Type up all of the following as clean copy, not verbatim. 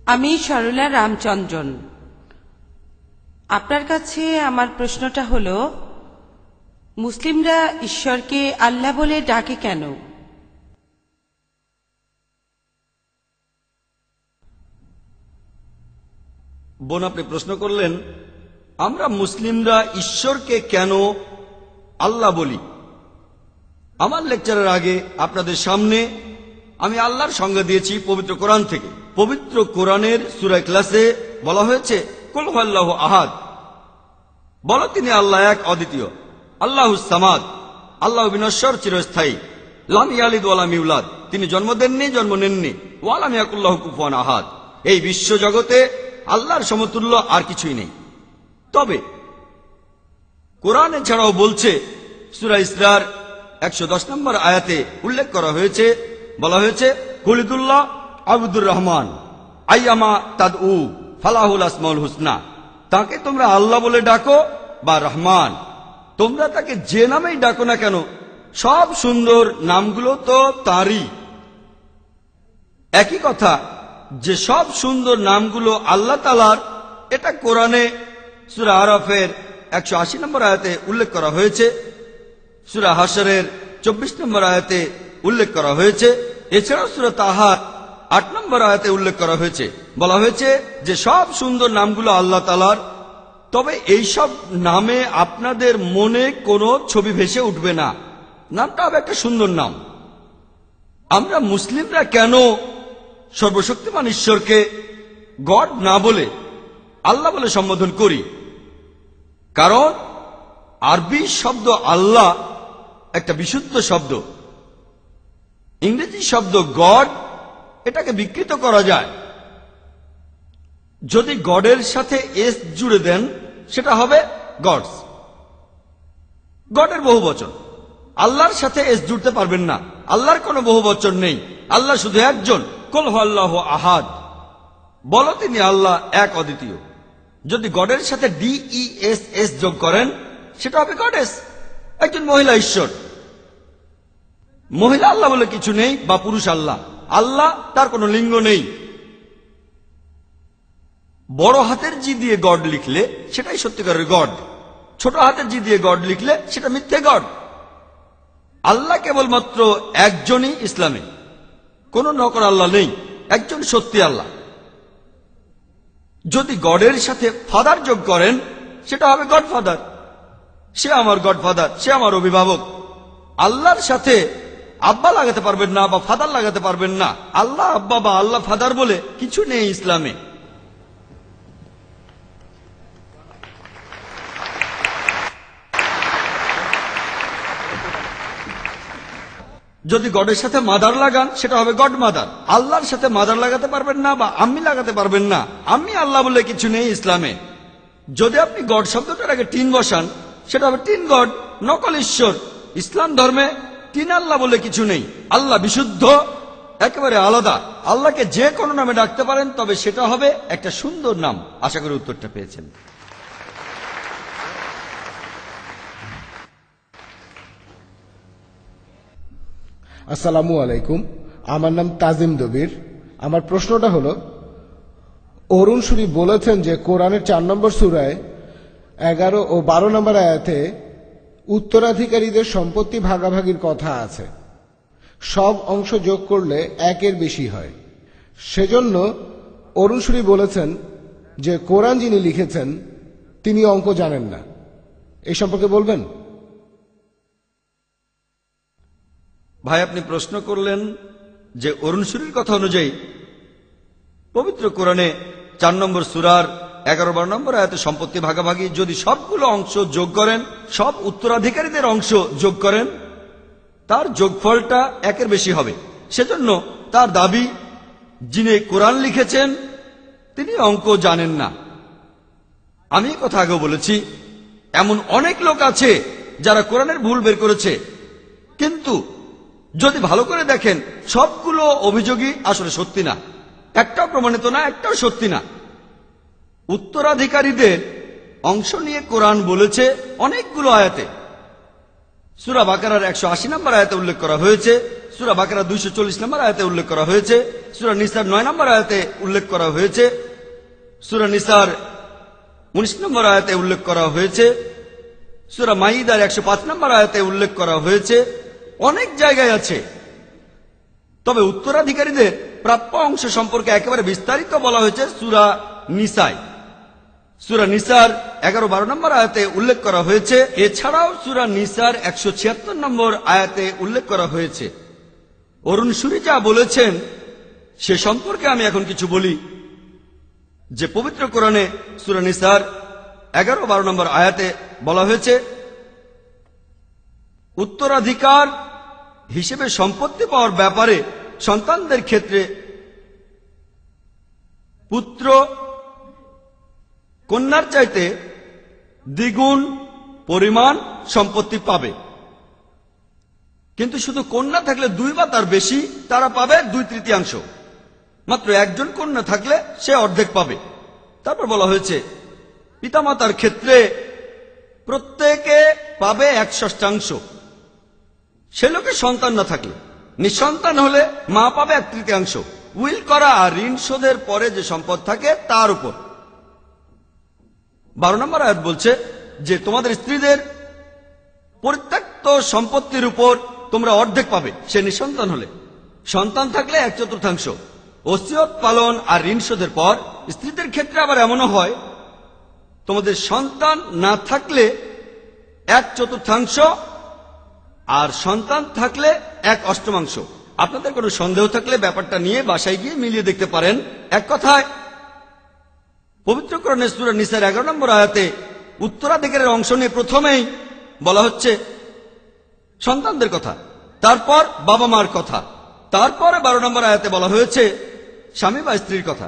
আমি সরলা রামচন্দ্রন। আপনার কাছে আমার প্রশ্নটা হলো, মুসলিমরা ঈশ্বরকে আল্লাহ বলে ডাকে কেন? বোন, আপনি প্রশ্ন করলেন আমরা মুসলিমরা ঈশ্বরকে কেন আল্লাহ বলি। আমার লেকচারের আগে আপনাদের সামনে আমি আল্লাহর সংজ্ঞা দিয়েছি পবিত্র কোরআন থেকে। পবিত্র কোরআনের সূরা ইখলাসে বলা হয়েছে, কুল হুয়াল্লাহু আহাদ, বলো তিনি আল্লাহ এক অদ্বিতীয়, আল্লাহুস সামাদ, আল্লাহ বিনশ্বর চিরস্থায়ী, লাম ইয়ালিদ ওয়া লাম ইউলাদ, তিনি জন্ম দেননি, জন্ম নেননি, ওয়া লাম ইয়াকুল লাহু কুফুয়ান আহাদ। এই বিশ্ব জগতে আল্লাহর সমতুল্য আর কিছুই নেই। তবে কোরআন এছাড়াও বলছে, সূরা ইসরার 110 নম্বর আয়াতে উল্লেখ করা হয়েছে, বলা হয়েছে, কুলিদুল্লাহ আবদুর রহমান আইয়ামা তাদউ ফালাহুল আসমাউল হুসনা, তাকে তোমরা আল্লাহ বলে ডাকো বা রহমান, তোমরা তাকে যে নামেই ডাকো না কেন, সব সুন্দর নামগুলো তো তারই। একই কথা যে সব সুন্দর নামগুলো আল্লাহ তাআলার, এটা কোরআনে সূরা আরাফের 180 নম্বর আয়াতে উল্লেখ করা হয়েছে, সূরা হাশরের 24 নম্বর আয়াতে উল্লেখ করা হয়েছে, এছাড়াও সূরা তাহা 8 নম্বর আয়াতে উল্লেখ করা হয়েছে, বলা হয়েছে যে সব সুন্দর নামগুলো আল্লাহ তাআলার। তবে এই সব নামে আপনাদের মনে কোনো ছবি ভেসে উঠবে না, নামটা হবে একটা সুন্দর নাম। আমরা মুসলিমরা কেন সর্বশক্তিমান ঈশ্বরকে গড না বলে আল্লাহ বলে সম্বোধন করি? কারণ আরবি শব্দ আল্লাহ একটা বিশুদ্ধ শব্দ। ইংরেজি শব্দ গড, এটাকে বিকৃত করা যায়। যদি গডের সাথে এস জুড়ে দেন, সেটা হবে গডস, গডের বহু বচন। আল্লাহর সাথে এস জুড়তে পারবেন না, আল্লাহর কোনো বহু বচন নেই, আল্লাহ শুধু একজন, কুল হুয়াল্লাহু আহাদ, বলো তিনি আল্লাহ এক অদ্বিতীয়। যদি গডের সাথে DESS যোগ করেন, সেটা হবে গডেস, একজন মহিলা ঈশ্বর। মহিলা আল্লাহ বলে কিছু নেই, বা পুরুষ আল্লাহ। আল্লাহ, তার কোনো লিঙ্গ নেই। বড় হাতের জি দিয়ে গড লিখলে সেটাই সত্যিকারের গড, ছোট হাতের জি দিয়ে গড লিখলে সেটা মিথ্যে গড। আল্লাহ কেবলমাত্র একজনই ইসলামে, কোনো নকল আল্লাহ নেই, একজন সত্যি আল্লাহ। যদি গডের সাথে ফাদার যোগ করেন, সেটা হবে গডফাদার, সে আমার গডফাদার, সে আমার অভিভাবক। আল্লাহর সাথে আব্বা লাগাতে পারবেন না, বা ফাদার লাগাতে পারবেন না। আল্লাহ আব্বা বা আল্লাহ ফাদার বলে কিছু নেই ইসলামে। যদি গডের সাথে মাদার লাগান, সেটা হবে গড মাদার। আল্লাহর সাথে মাদার লাগাতে পারবেন না, বা আম্মি লাগাতে পারবেন না। আম্মি আল্লাহ বলে কিছু নেই ইসলামে। যদি আপনি গড শব্দটার আগে টিন বসান, সেটা হবে টিন গড, নকল ঈশ্বর। ইসলাম ধর্মে তিন আল্লাহ বলে কিছু নেই। আল্লাহ বিশুদ্ধ, একেবারে আলাদা। আল্লাহকে যে কোনো নামে ডাকতে পারেন, তবে সেটা হবে একটা সুন্দর নাম। আশা করি উত্তরটা পেয়েছেন। আসসালামু আলাইকুম, আমার নাম তাজিম দবির। আমার প্রশ্নটা হলো, অরুণ সুরি বলেছেন যে কোরআনের 4 নম্বর সূরায় 11 ও 12 নম্বর আয়াতে উত্তরাধিকারীদের সম্পত্তি ভাগাভাগির কথা আছে। সব অংশ যোগ করলে 1-এর বেশি হয়। সেজন্য অরুণ সুরি বলেছেন যে কোরআন যিনি লিখেছেন তিনি অঙ্ক জানেন না। এই সম্পর্কে বলবেন? ভাই, আপনি প্রশ্ন করলেন যে অরুণ সুরির কথা অনুযায়ী পবিত্র কোরআনে 4 নম্বর সূরার 11-12 নম্বর আয়াতে সম্পত্তি ভাগাভাগি যদি সবগুলো অংশ যোগ করেন, সব উত্তরাধিকারীদের অংশ যোগ করেন, তার যোগফলটা 1-এর বেশি হবে। সেজন্য তার দাবি, যিনি কোরআন লিখেছেন তিনি অঙ্ক জানেন না। আমি কথা আগেও বলেছি, এমন অনেক লোক আছে যারা কোরআনের ভুল বের করেছে, কিন্তু যদি ভালো করে দেখেন সবগুলো অভিযোগই আসলে সত্যি না, একটাও প্রমাণিত না, একটাও সত্যি না। উত্তরাধিকারীদের অংশ নিয়ে কোরআন বলেছে অনেকগুলো আয়াতে। সূরা বাকারার 180 নম্বর আয়াতে উল্লেখ করা হয়েছে, সূরা বাকারা 240 নম্বর আয়াতে উল্লেখ করা হয়েছে, সূরা নিসার 9 নম্বর আয়াতে উল্লেখ করা হয়েছে, সূরা নিসার 19 নম্বর আয়াতে উল্লেখ করা হয়েছে, সূরা মাইদার 105 নম্বর আয়াতে উল্লেখ করা হয়েছে, অনেক জায়গায় আছে। তবে উত্তরাধিকারীদের প্রাপ্য অংশ সম্পর্কে একেবারে বিস্তারিত বলা হয়েছে সূরা নিসায়। সূরা নিসার 11-12 নম্বর আয়াতে উল্লেখ করা হয়েছে। এছাড়াও সূরা নিসার 176 নম্বর আয়াতে উল্লেখ করা হয়েছে। অরুণ সুরি যা বলেছেন সে সম্পর্কে আমি এখন কিছু বলি, যে পবিত্র কোরআনে সূরা নিসার 11-12 নম্বর আয়াতে বলা হয়েছে, উত্তরাধিকার হিসেবে সম্পত্তি পাওয়ার ব্যাপারে সন্তানদের ক্ষেত্রে পুত্র কন্যার চাইতে দ্বিগুণ পরিমাণ সম্পত্তি পাবে, কিন্তু শুধু কন্যা থাকলে 2 বা তার বেশি তারা পাবে 2/3। মাত্র একজন কন্যা থাকলে সে অর্ধেক পাবে। তারপর বলা হয়েছে পিতামাতার ক্ষেত্রে প্রত্যেকে পাবে 1/6। সে লোকের সন্তান না থাকলে, নিঃসন্তান হলে মা পাবে 1/3। উইল করা আর ঋণ শোধের পরে যে সম্পদ থাকে তার উপর। 12 নম্বর আয়াত বলছে যে তোমাদের স্ত্রীদের পরিত্যক্ত সম্পত্তির উপর তোমরা অর্ধেক পাবে, সে নিঃসন্তান হলে। সন্তান থাকলে 1/4। ওসিয়ত পালন আর ঋণ শোধের পর স্ত্রীদের ক্ষেত্রে আবার এমনও হয়, তোমাদের সন্তান না থাকলে 1/4, আর সন্তান থাকলে 1/8। আপনাদের কোনো সন্দেহ থাকলে ব্যাপারটা নিয়ে বাসায় গিয়ে মিলিয়ে দেখতে পারেন। এক কথায় পবিত্র কোরআনের সূরা নিসার 11 নম্বর আয়াতে উত্তরাধিকারের অংশ নিয়ে প্রথমেই বলা হচ্ছে সন্তানদের কথা, তারপর বাবা মার কথা, তারপরে 12 নম্বর আয়াতে বলা হয়েছে স্বামী বা স্ত্রীর কথা।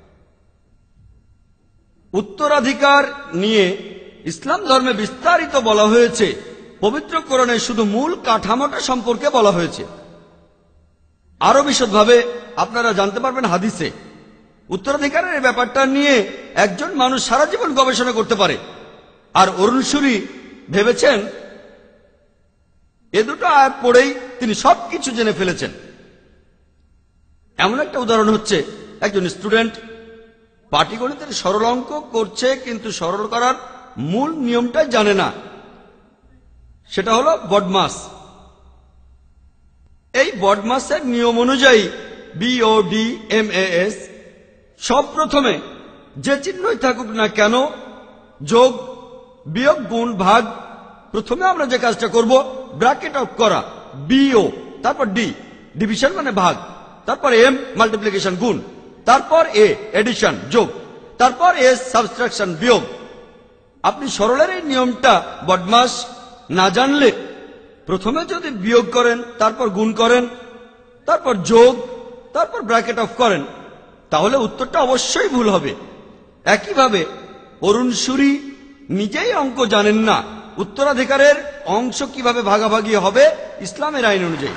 উত্তরাধিকার নিয়ে ইসলাম ধর্মে বিস্তারিত বলা হয়েছে। পবিত্র কোরআনে শুধু মূল কাঠামোটা সম্পর্কে বলা হয়েছে। আরো বিশদভাবে আপনারা জানতে পারবেন হাদিসে। উত্তরাধিকারের এই ব্যাপারটা নিয়ে একজন মানুষ সারা জীবন গবেষণা করতে পারে। আর অরুণ সুরি ভেবেছেন এ দুটো আয়াত পড়েই তিনি সবকিছু জেনে ফেলেছেন। এমন একটা উদাহরণ হচ্ছে, একজন স্টুডেন্ট পাটিগণিতের সরল অঙ্ক করছে, কিন্তু সরল করার মূল নিয়মটা জানে না। সেটা হলো বডমাস। এই বডমাসের নিয়ম অনুযায়ী BODMAS সব প্রথমে যে চিহ্নই থাকুক না কেন, যোগ বিয়োগ গুণ ভাগ, প্রথমে আমরা যে কাজটা করব ব্র্যাকেট অফ করা, BO, তারপর D ডিভিশন মানে ভাগ, তারপর M মাল্টিপ্লিকেশন গুণ, তারপর A এডিশন যোগ, তারপর S সাবট্রাকশন বিয়োগ। আপনি সরলের এই নিয়মটা বদমাস না জানলে প্রথমে যদি বিয়োগ করেন, তারপর গুণ করেন, তারপর যোগ, তারপর ব্র্যাকেট অফ করেন, তাহলে উত্তরটা অবশ্যই ভুল হবে। একইভাবে অরুণ সুরি নিজেই অঙ্ক জানেন না, উত্তরাধিকারের অংশ কিভাবে ভাগাভাগি হবে ইসলামের আইন অনুযায়ী।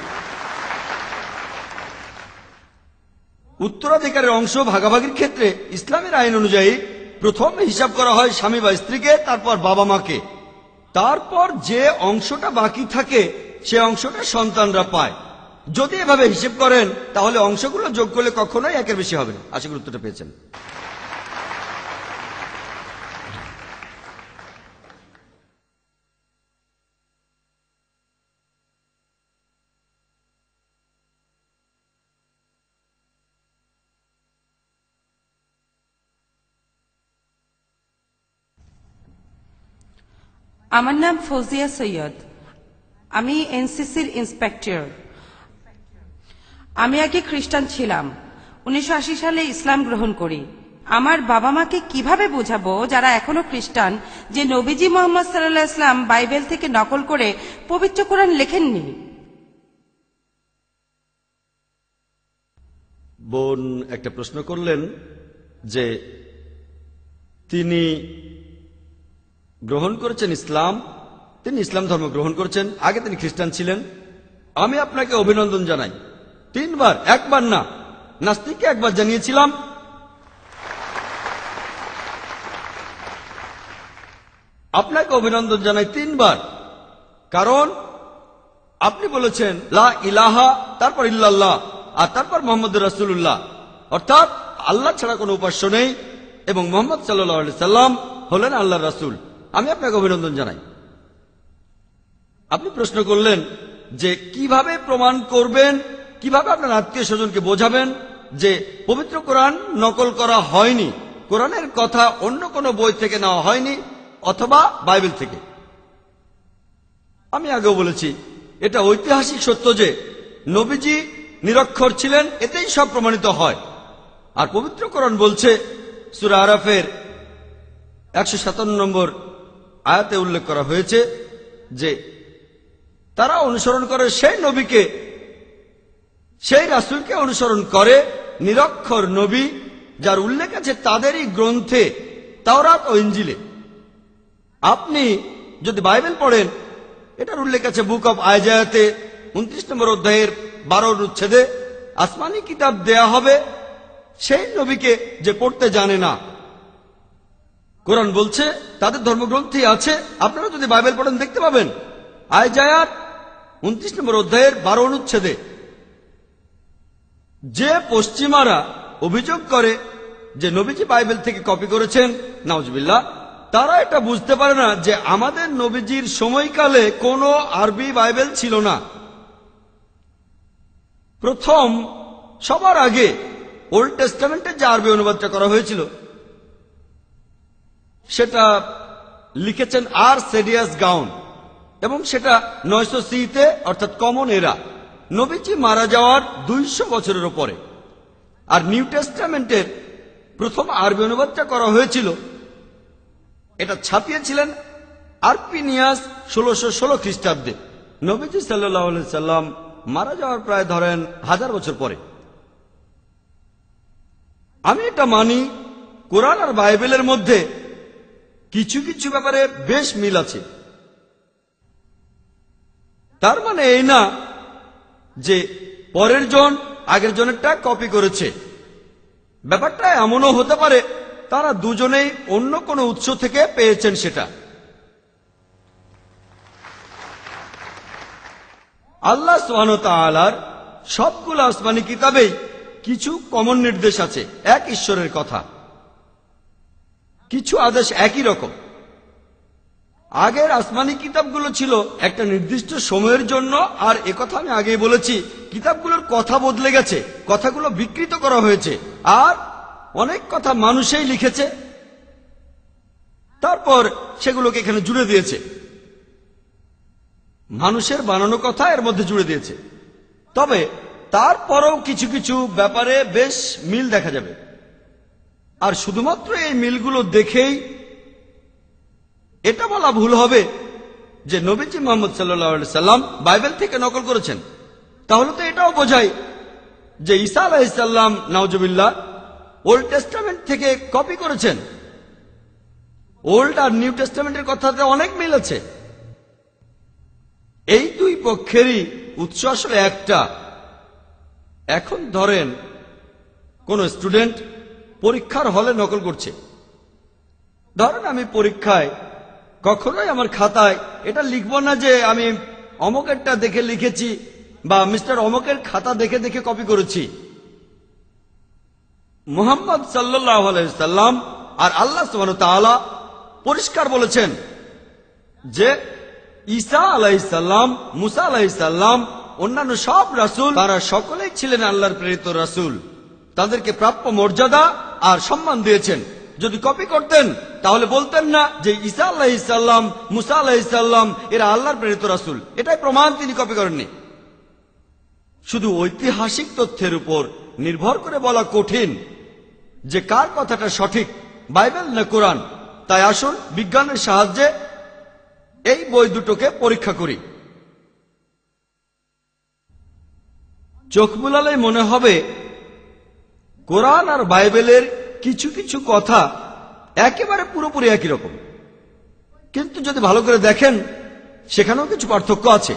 উত্তরাধিকারের অংশ ভাগাভাগির ক্ষেত্রে ইসলামের আইন অনুযায়ী প্রথম হিসাব করা হয় স্বামী বা স্ত্রীকে, তারপর বাবা মাকে, তারপর যে অংশটা বাকি থাকে সে অংশটা সন্তানরা পায়। যদি এভাবে হিসেব করেন তাহলে অংশগুলো যোগ করলে কখনোই 1-এর বেশি হবে না। আশা করি উত্তরটা পেয়েছেন। আমার নাম ফৌজিয়া সৈয়দ। আমি এনসিসির ইন্সপেক্টর। আমি আগে খ্রিস্টান ছিলাম। 1980 সালে ইসলাম গ্রহণ করি। আমার বাবা মাকে কিভাবে বোঝাবো যারা এখনো খ্রিস্টান যে নবীজি মোহাম্মদ সাল্লাল্লাহু আলাইহি ওয়াসাল্লাম বাইবেল থেকে নকল করে পবিত্র কোরআন লেখেননি? বোন একটা প্রশ্ন করলেন যে তিনি গ্রহণ করেছেন ইসলাম, তিনি ইসলাম ধর্ম গ্রহণ করেছেন, আগে তিনি খ্রিস্টান ছিলেন। আমি আপনাকে অভিনন্দন জানাই। 3 বার, একবার না। নাস্তিককে একবার জানিয়েছিলাম, আপনাকে অভিনন্দন জানাই 3 বার। কারণ আপনি বলেছেন লা ইলাহা, তারপর ইল্লাল্লাহ, আর তারপর মোহাম্মদ রাসূলুল্লাহ, অর্থাৎ আল্লাহ ছাড়া কোনো উপাস্য নেই এবং মোহাম্মদ সাল্লাল্লাহু আলাইহি সাল্লাম হলেন আল্লাহর রাসূল। আমি আপনাকে অভিনন্দন জানাই। আপনি প্রশ্ন করলেন যে কিভাবে প্রমাণ করবেন, কিভাবে আপনার আত্মীয় স্বজনকে বোঝাবেন যে পবিত্র কোরআন নকল করা হয়নি, কোরআনের কথা অন্য কোনো বই থেকে নেওয়া হয়নি অথবা বাইবেল থেকে। আমি আগেও বলেছি এটা ঐতিহাসিক সত্য যে নবীজি নিরক্ষর ছিলেন, এতেই সব প্রমাণিত হয়। আর পবিত্র কোরআন বলছে, সূরা আরাফের 157 নম্বর আয়াতে উল্লেখ করা হয়েছে যে তারা অনুসরণ করে সেই নবীকে, সেই রাসূলকে অনুসরণ করে, নিরক্ষর নবী যার উল্লেখ আছে তাদেরই গ্রন্থে তাওরাত ও ইনজিলে। আপনি যদি বাইবেল পড়েন, এটার উল্লেখ আছে বুক অব আইজায়াতে 29 নম্বর অধ্যায়ের 12 অনুচ্ছেদে, আসমানি কিতাব দেয়া হবে সেই নবীকে যে পড়তে জানে না। কোরআন বলছে তাদের ধর্মগ্রন্থে আছে, আপনারা যদি বাইবেল পড়েন দেখতে পাবেন আইজায়ার 29 নম্বর অধ্যায়ের 12 অনুচ্ছেদে যে পশ্চিমারা অভিযোগ করে যে নবীজি বাইবেল থেকে কপি করেছেন, নাউজুবিল্লাহ, তারা এটা বুঝতে পারে না যে আমাদের নবীজির সময়কালে কোনো আরবি বাইবেল ছিল না। প্রথম সবার আগে ওল্ড টেস্টামেন্টের যে আরবি অনুবাদটা করা হয়েছিল সেটা লিখেছেন আর সেডিয়াস গাউন, এবং সেটা 900 সিতে, অর্থাৎ কমন এরা, নবীজি মারা যাওয়ার 200 বছরের পরে। আর নিউ টেস্টামেন্টের প্রথম আরবি অনুবাদটা করা হয়েছিল, এটা ছাপিয়েছিলেন আরপিনিয়াস 1616 খ্রিস্টাব্দে, নবীজি সাল্লাল্লাহু আলাইহি সাল্লাম মারা যাওয়ার প্রায় ধরেন 1000 বছর পরে। আমি এটা মানি কোরআন আর বাইবেলের মধ্যে কিছু কিছু ব্যাপারে বেশ মিল আছে। তার মানে এই না যে পরের জন আগের জনেরটা কপি করেছে। ব্যাপারটা এমনও হতে পারে তারা দুজনেই অন্য কোনো উৎস থেকে পেয়েছেন সেটা। আল্লাহ সুবহানাহু ওয়া তাআলার সবগুলো আসমানি কিতাবেই কিছু কমন নির্দেশ আছে, এক ঈশ্বরের কথা। কিছু আদেশ একই রকম। আগের আসমানি কিতাবগুলো ছিল একটা নির্দিষ্ট সময়ের জন্য, আর একথা আমি আগেই বলেছি, কিতাবগুলোর কথা বদলে গেছে, কথাগুলো বিকৃত করা হয়েছে, আর অনেক কথা মানুষেই লিখেছে, তারপর সেগুলোকে এখানে জুড়ে দিয়েছে। মানুষের বানানো কথা এর মধ্যে জুড়ে দিয়েছে। তবে তারপরেও কিছু কিছু ব্যাপারে বেশ মিল দেখা যাবে। আর শুধুমাত্র এই মিলগুলো দেখেই এটা বলা ভুল হবে যে নবীজি মুহাম্মদ সাল্লাল্লাহু আলাইহি সাল্লাম বাইবেল থেকে নকল করেছেন। তাহলে তো এটাও বোঝায় যে ঈসা আলাইহিস সালাম নাউজুবিল্লাহ ওল্ড টেস্টামেন্ট থেকে কপি করেছেন। ওল্ড আর নিউ টেস্টামেন্টের কথাতে অনেক মিল আছে। এই দুই পক্ষেরই উৎস আসলে একটা। এখন ধরেন কোন স্টুডেন্ট পরীক্ষার হলে নকল করছে। ধরেন আমি পরীক্ষায় কখনোই আমার খাতায় এটা লিখব না যে আমি অমকেরটা দেখে লিখেছি বা মিস্টার অমকের খাতা দেখে দেখে কপি করেছি। মুহাম্মদ সাল্লাল্লাহু আলাইহি সাল্লাম আর আল্লাহ সুবহানাহু ওয়া তাআলা পরিষ্কার বলেছেন যে ঈসা আলাইহিস সালাম, মুসা আলাইহিস সালাম, অন্যান্য সব রাসূল তারা সকলেই ছিলেন আল্লাহর প্রেরিত রাসূল। তাদেরকে প্রাপ্য মর্যাদা আর সম্মান দিয়েছেন। যদি কপি করতেন তাহলে বলতেন না যে ঈসা আলাইহিস সালাম, মুসা আলাইহিস সালাম এরা আল্লাহর প্রেরিত রাসূল। এটাই প্রমাণ তিনি কপি করেননি। শুধু ঐতিহাসিক তথ্যের উপর নির্ভর করে বলা কঠিন যে কার কথাটা সঠিক, বাইবেল না কোরআন। তাই আসুন বিজ্ঞানের সাহায্যে এই বই দুটোকে পরীক্ষা করি। চোখ বুলালেই মনে হবে কোরআন আর বাইবেলের কিছু কিছু কথা একেবারে পুরোপুরি একই রকম, কিন্তু যদি ভালো করে দেখেন সেখানেও কিছু পার্থক্য আছে।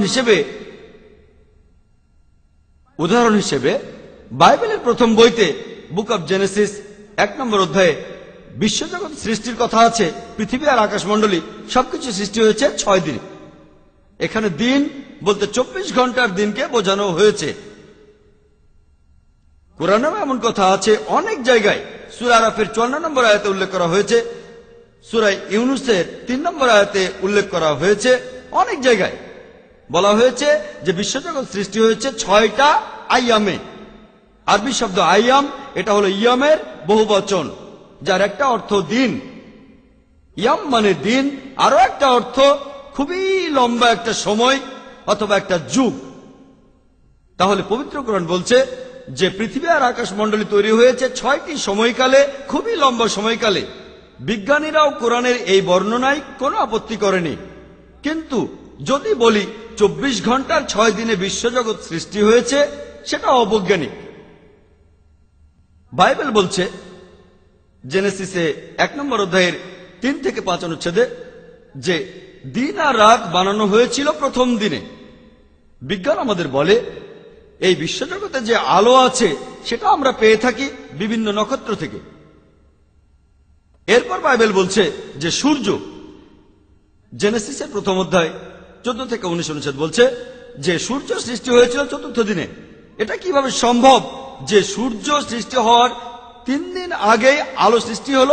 উদাহরণ হিসেবে বাইবেলের প্রথম বইতে বুক অব জেনেসিস 1 নম্বর অধ্যায়ে বিশ্বজগৎ সৃষ্টির কথা আছে। পৃথিবী আর আকাশমণ্ডলী সবকিছু সৃষ্টি হয়েছে 6 দিনে। এখানে দিন বলতে 24 ঘন্টার দিনকে বোঝানো হয়েছে। কোরআনেও এমন কথা আছে অনেক জায়গায়। সূরা আরাফের 54 নম্বর আয়াতে উল্লেখ করা হয়েছে, সূরা ইউনুসের 3 নম্বর আয়াতে উল্লেখ করা হয়েছে, অনেক জায়গায় বলা হয়েছে যে বিশ্বজগৎ সৃষ্টি হয়েছে 6টা আইয়ামে। আরবি শব্দ আইয়াম, এটা হলো ইয়ামের বহুবচন, যার একটা অর্থ দিন। ইয়াম মানে দিন, আরো একটা অর্থ খুবই লম্বা একটা সময় অথবা একটা যুগ। তাহলে পবিত্র কোরআন বলছে যে পৃথিবী আর আকাশমণ্ডলী তৈরি হয়েছে 6টি সময়কালে, খুবই লম্বা সময়কালে। বিজ্ঞানীরাও কোরআনের এই বর্ণনায় কোনো আপত্তি করেনি। কিন্তু যদি বলি 24 ঘন্টার 6 দিনে বিশ্বজগৎ সৃষ্টি হয়েছে, সেটা অবৈজ্ঞানিক। বাইবেল বলছে জেনেসিসে 1 নম্বর অধ্যায়ের 3 থেকে 5 অনুচ্ছেদে যে দিন আর রাত বানানো হয়েছিল প্রথম দিনে। বিজ্ঞান আমাদের বলে এই বিশ্বজগতে যে আলো আছে সেটা আমরা পেয়ে থাকি বিভিন্ন নক্ষত্র থেকে। এরপর বাইবেল বলছে যে সূর্য, জেনেসিসের প্রথম অধ্যায় 14 থেকে 19 অনুচ্ছেদ বলছে যে সূর্য সৃষ্টি হয়েছিল 4র্থ দিনে। এটা কিভাবে সম্ভব যে সূর্য সৃষ্টি হওয়ার 3 দিন আগেই আলো সৃষ্টি হলো?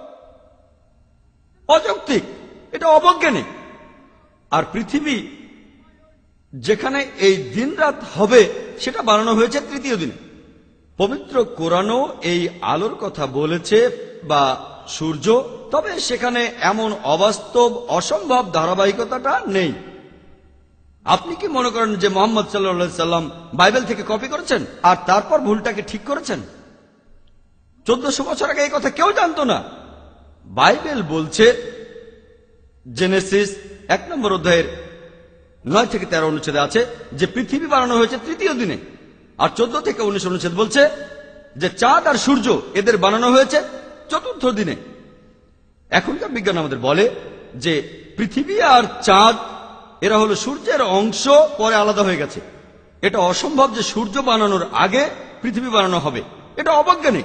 অযৌক্তিক, এটা অবৈজ্ঞানিক। আর পৃথিবী যেখানে এই দিন রাত হবে সেটা বানানো হয়েছে 3য় দিনে। পবিত্র কোরআনও এই আলোর কথা বলেছে বা সূর্য, তবে সেখানে এমন অবাস্তব অসম্ভব ধারাবাহিকতাটা নেই। আপনি কি মনে করেন যে মুহাম্মদ সাল্লাল্লাহু আলাইহি সাল্লাম বাইবেল থেকে কপি করেছেন আর তারপর ভুলটাকে ঠিক করেছেন? 1400 বছর আগে এই কথা কেউ জানতো না। বাইবেল বলছে জেনেসিস 1 নম্বর অধ্যায়ের 9 থেকে 13 অনুচ্ছেদে আছে যে পৃথিবী বানানো হয়েছে 3য় দিনে। আর 14 থেকে 19 অনুচ্ছেদ বলছে যে চাঁদ আর সূর্য এদের বানানো হয়েছে 4র্থ দিনে। এখনকার বিজ্ঞান আমাদের বলে যে পৃথিবী আর চাঁদ এরা হলো সূর্যের অংশ, পরে আলাদা হয়ে গেছে। এটা অসম্ভব যে সূর্য বানানোর আগে পৃথিবী বানানো হবে, এটা অবৈজ্ঞানিক।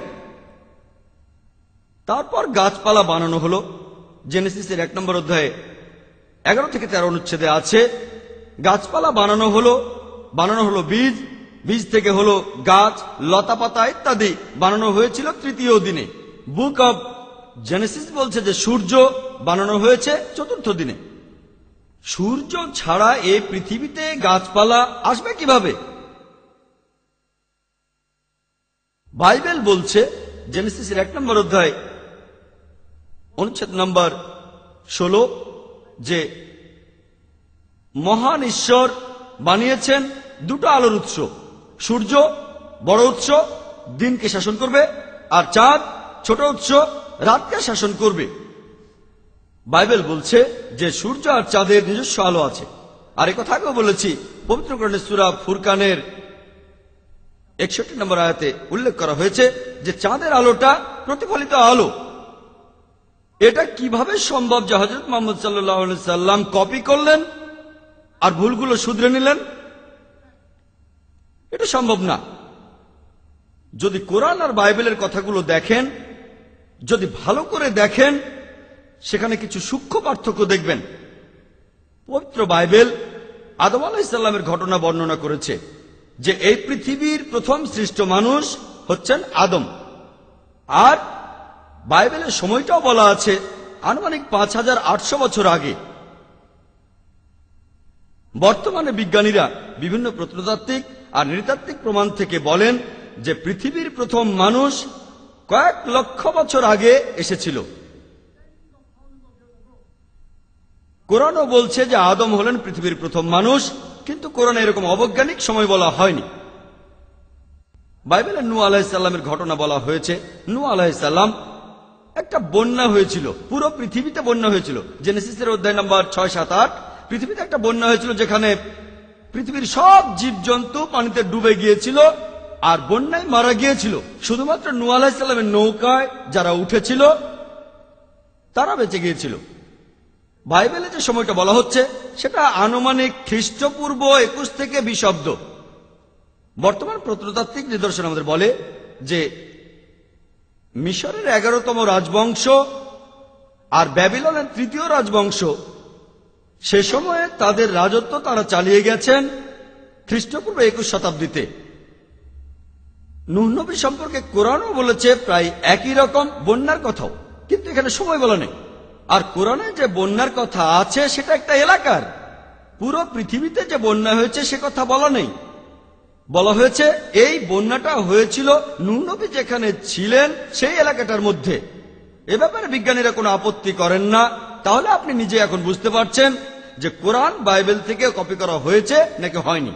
তারপর গাছপালা বানানো হলো। জেনেসিসের 1 নম্বর অধ্যায়ে 11 থেকে 13 অনুচ্ছেদে আছে গাছপালা বানানো হলো বীজ, বীজ থেকে হলো গাছ, লতা পাতা ইত্যাদি বানানো হয়েছিল 3য় দিনে। বুক অব জেনেসিস বলছে যে সূর্য বানানো হয়েছে 4র্থ দিনে। সূর্য ছাড়া এই পৃথিবীতে গাছপালা আসবে কিভাবে? বাইবেল বলছে জেনেসিসের 1 নম্বর অধ্যায় অনুচ্ছেদ নম্বর 16 যে মহান ঈশ্বর বানিয়েছেন 2টো আলোর উৎস, সূর্য বড় উৎস দিনকে শাসন করবে, আর চাঁদ ছোট উৎস রাতকে শাসন করবে। বাইবেল বলছে যে সূর্য আর চাঁদের নিজস্ব আলো আছে। আর একথা আগেও বলেছি, পবিত্র কোরআনের সূরা ফুরকানের 61 নম্বর আয়াতে উল্লেখ করা হয়েছে যে চাঁদের আলোটা প্রতিফলিত আলো। এটা কিভাবে সম্ভব যে হযরত মুহাম্মদ সাল্লাল্লাহু আলাইহি সাল্লাম কপি করলেন আর ভুলগুলো শুধরে নিলেন? এটা সম্ভব না। যদি কোরআন আর বাইবেলের কথাগুলো দেখেন, যদি ভালো করে দেখেন, সেখানে কিছু সূক্ষ্ম পার্থক্য দেখবেন। পবিত্র বাইবেল আদম আলাইহিস সালামের ঘটনা বর্ণনা করেছে যে এই পৃথিবীর প্রথম সৃষ্ট মানুষ হচ্ছেন আদম। আর বাইবেলের সময়টাও বলা আছে আনুমানিক 5800 বছর আগে। বর্তমানে বিজ্ঞানীরা বিভিন্ন প্রত্নতাত্ত্বিক আর নৃতাত্ত্বিক প্রমাণ থেকে বলেন যে পৃথিবীর প্রথম মানুষ কয়েক লক্ষ বছর আগে এসেছিল। কোরআনও বলছে যে আদম হলেন পৃথিবীর প্রথম মানুষ, কিন্তু কোরআনে এরকম অবৈজ্ঞানিক সময় বলা হয়নি। বাইবেলে নূহ আলাইহিস সালামের ঘটনা বলা হয়েছে। নূহ আলাইহিস সালাম একটা বন্যা হয়েছিল, পুরো পৃথিবীতে বন্যা হয়েছিল। জেনেসিসের অধ্যায় নম্বর 6, 7, 8 পৃথিবীতে একটা বন্যা হয়েছিল যেখানে পৃথিবীর সব জীবজন্তু পানিতে ডুবে গিয়েছিল আর বন্যায় মারা গিয়েছিল। শুধুমাত্র নূহ আলাইহিস সালামের নৌকায় যারা উঠেছিল তারা বেঁচে গিয়েছিল। বাইবেলে যে সময়টা বলা হচ্ছে সেটা আনুমানিক খ্রিস্টপূর্ব 21 থেকে 20 অব্দ। বর্তমান প্রত্নতাত্ত্বিক নিদর্শন আমাদের বলে যে মিশরের 11তম রাজবংশ আর ব্যাবিলনের 3য় রাজবংশ সে সময়ে তাদের রাজত্ব তারা চালিয়ে গেছেন খ্রিস্টপূর্ব 21 শতাব্দীতে। নূহ নবী সম্পর্কে কোরআনও বলেছে প্রায় একই রকম বন্যার কথাও, কিন্তু এখানে সময় বলা নেই। আর কোরআনে যে বন্যার কথা আছে সেটা একটা এলাকার, পুরো পৃথিবীতে যে বন্যা হয়েছে সে কথা বলা নেই। বলা হয়েছে এই বন্যাটা হয়েছিল নূহ নবী যেখানে ছিলেন সেই এলাকাটার মধ্যে। এ ব্যাপারে বিজ্ঞানীরা কোনো আপত্তি করেন না। তাহলে আপনি নিজে এখন বুঝতে পারছেন যে কোরআন বাইবেল থেকে কপি করা হয়েছে নাকি হয়নি।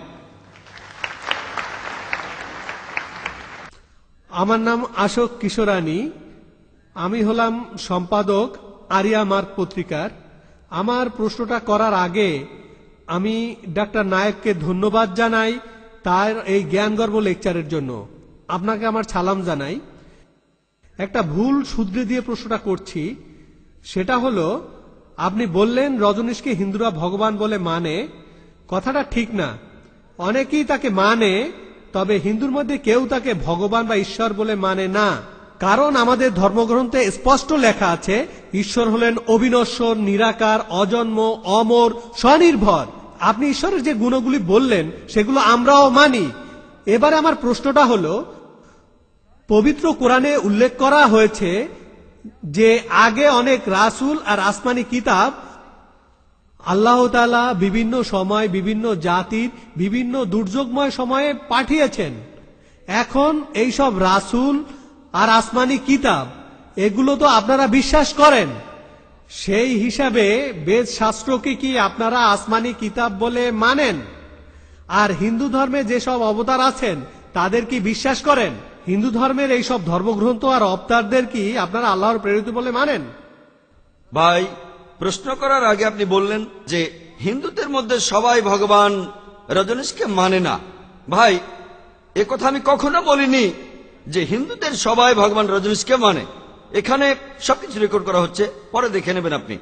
আমার নাম আশোক কিশোরানী, আমি হলাম সম্পাদক আরিয়া মার্ক পত্রিকার। আমার প্রশ্নটা করার আগে আমি ডাক্তার নায়েককে ধন্যবাদ জানাই তার এই জ্ঞানগর্ভ লেকচারের জন্য। আপনাকে আমার সালাম জানাই। একটা ভুল শুধরে দিয়ে প্রশ্নটা করছি, সেটা হলো আপনি বললেন রজনীশকে হিন্দুরা ভগবান বলে মানে। কথাটা ঠিক না। অনেকেই তাকে মানে, তবে হিন্দুর মধ্যে কেউ তাকে ভগবান বা ঈশ্বর বলে মানে না। কারণ আমাদের ধর্মগ্রন্থে স্পষ্ট লেখা আছে ঈশ্বর হলেন অবিনশ্বর, নিরাকার, অজন্ম, অমর, স্বনির্ভর। আপনি ঈশ্বরের যে গুণগুলি বললেন সেগুলো আমরাও মানি। এবারে আমার প্রশ্নটা হলো, পবিত্র কোরআনে উল্লেখ করা হয়েছে যে আগে অনেক রাসূল আর আসমানি কিতাব আল্লাহ তাআলা বিভিন্ন সময় বিভিন্ন জাতির বিভিন্ন দুর্যোগময় সময়ে পাঠিয়েছেন। এখন এইসব রাসূল আর আসমানি কিতাব এগুলো তো আপনারা বিশ্বাস করেন, সেই হিসাবে বেদ শাস্ত্রকে কি আপনারা আসমানি কিতাব বলে মানেন? আর হিন্দু ধর্মে যেসব অবতার আছেন তাদের কি বিশ্বাস করেন? হিন্দু ধর্মের এইসব ধর্মগ্রন্থ আর অবতারদের কি আপনারা আল্লাহর প্রেরিত বলে মানেন? ভাই, প্রশ্ন করার আগে আপনি বললেন যে হিন্দুদের মধ্যে সবাই ভগবান রজনীশকে মানে না। ভাই, এ কথা আমি কখনো বলিনি যে হিন্দুদের সবাই ভগবান রজনীশকে মানে। এখানে সবকিছু রেকর্ড করা হচ্ছে, পরে দেখে নেবেন আপনি।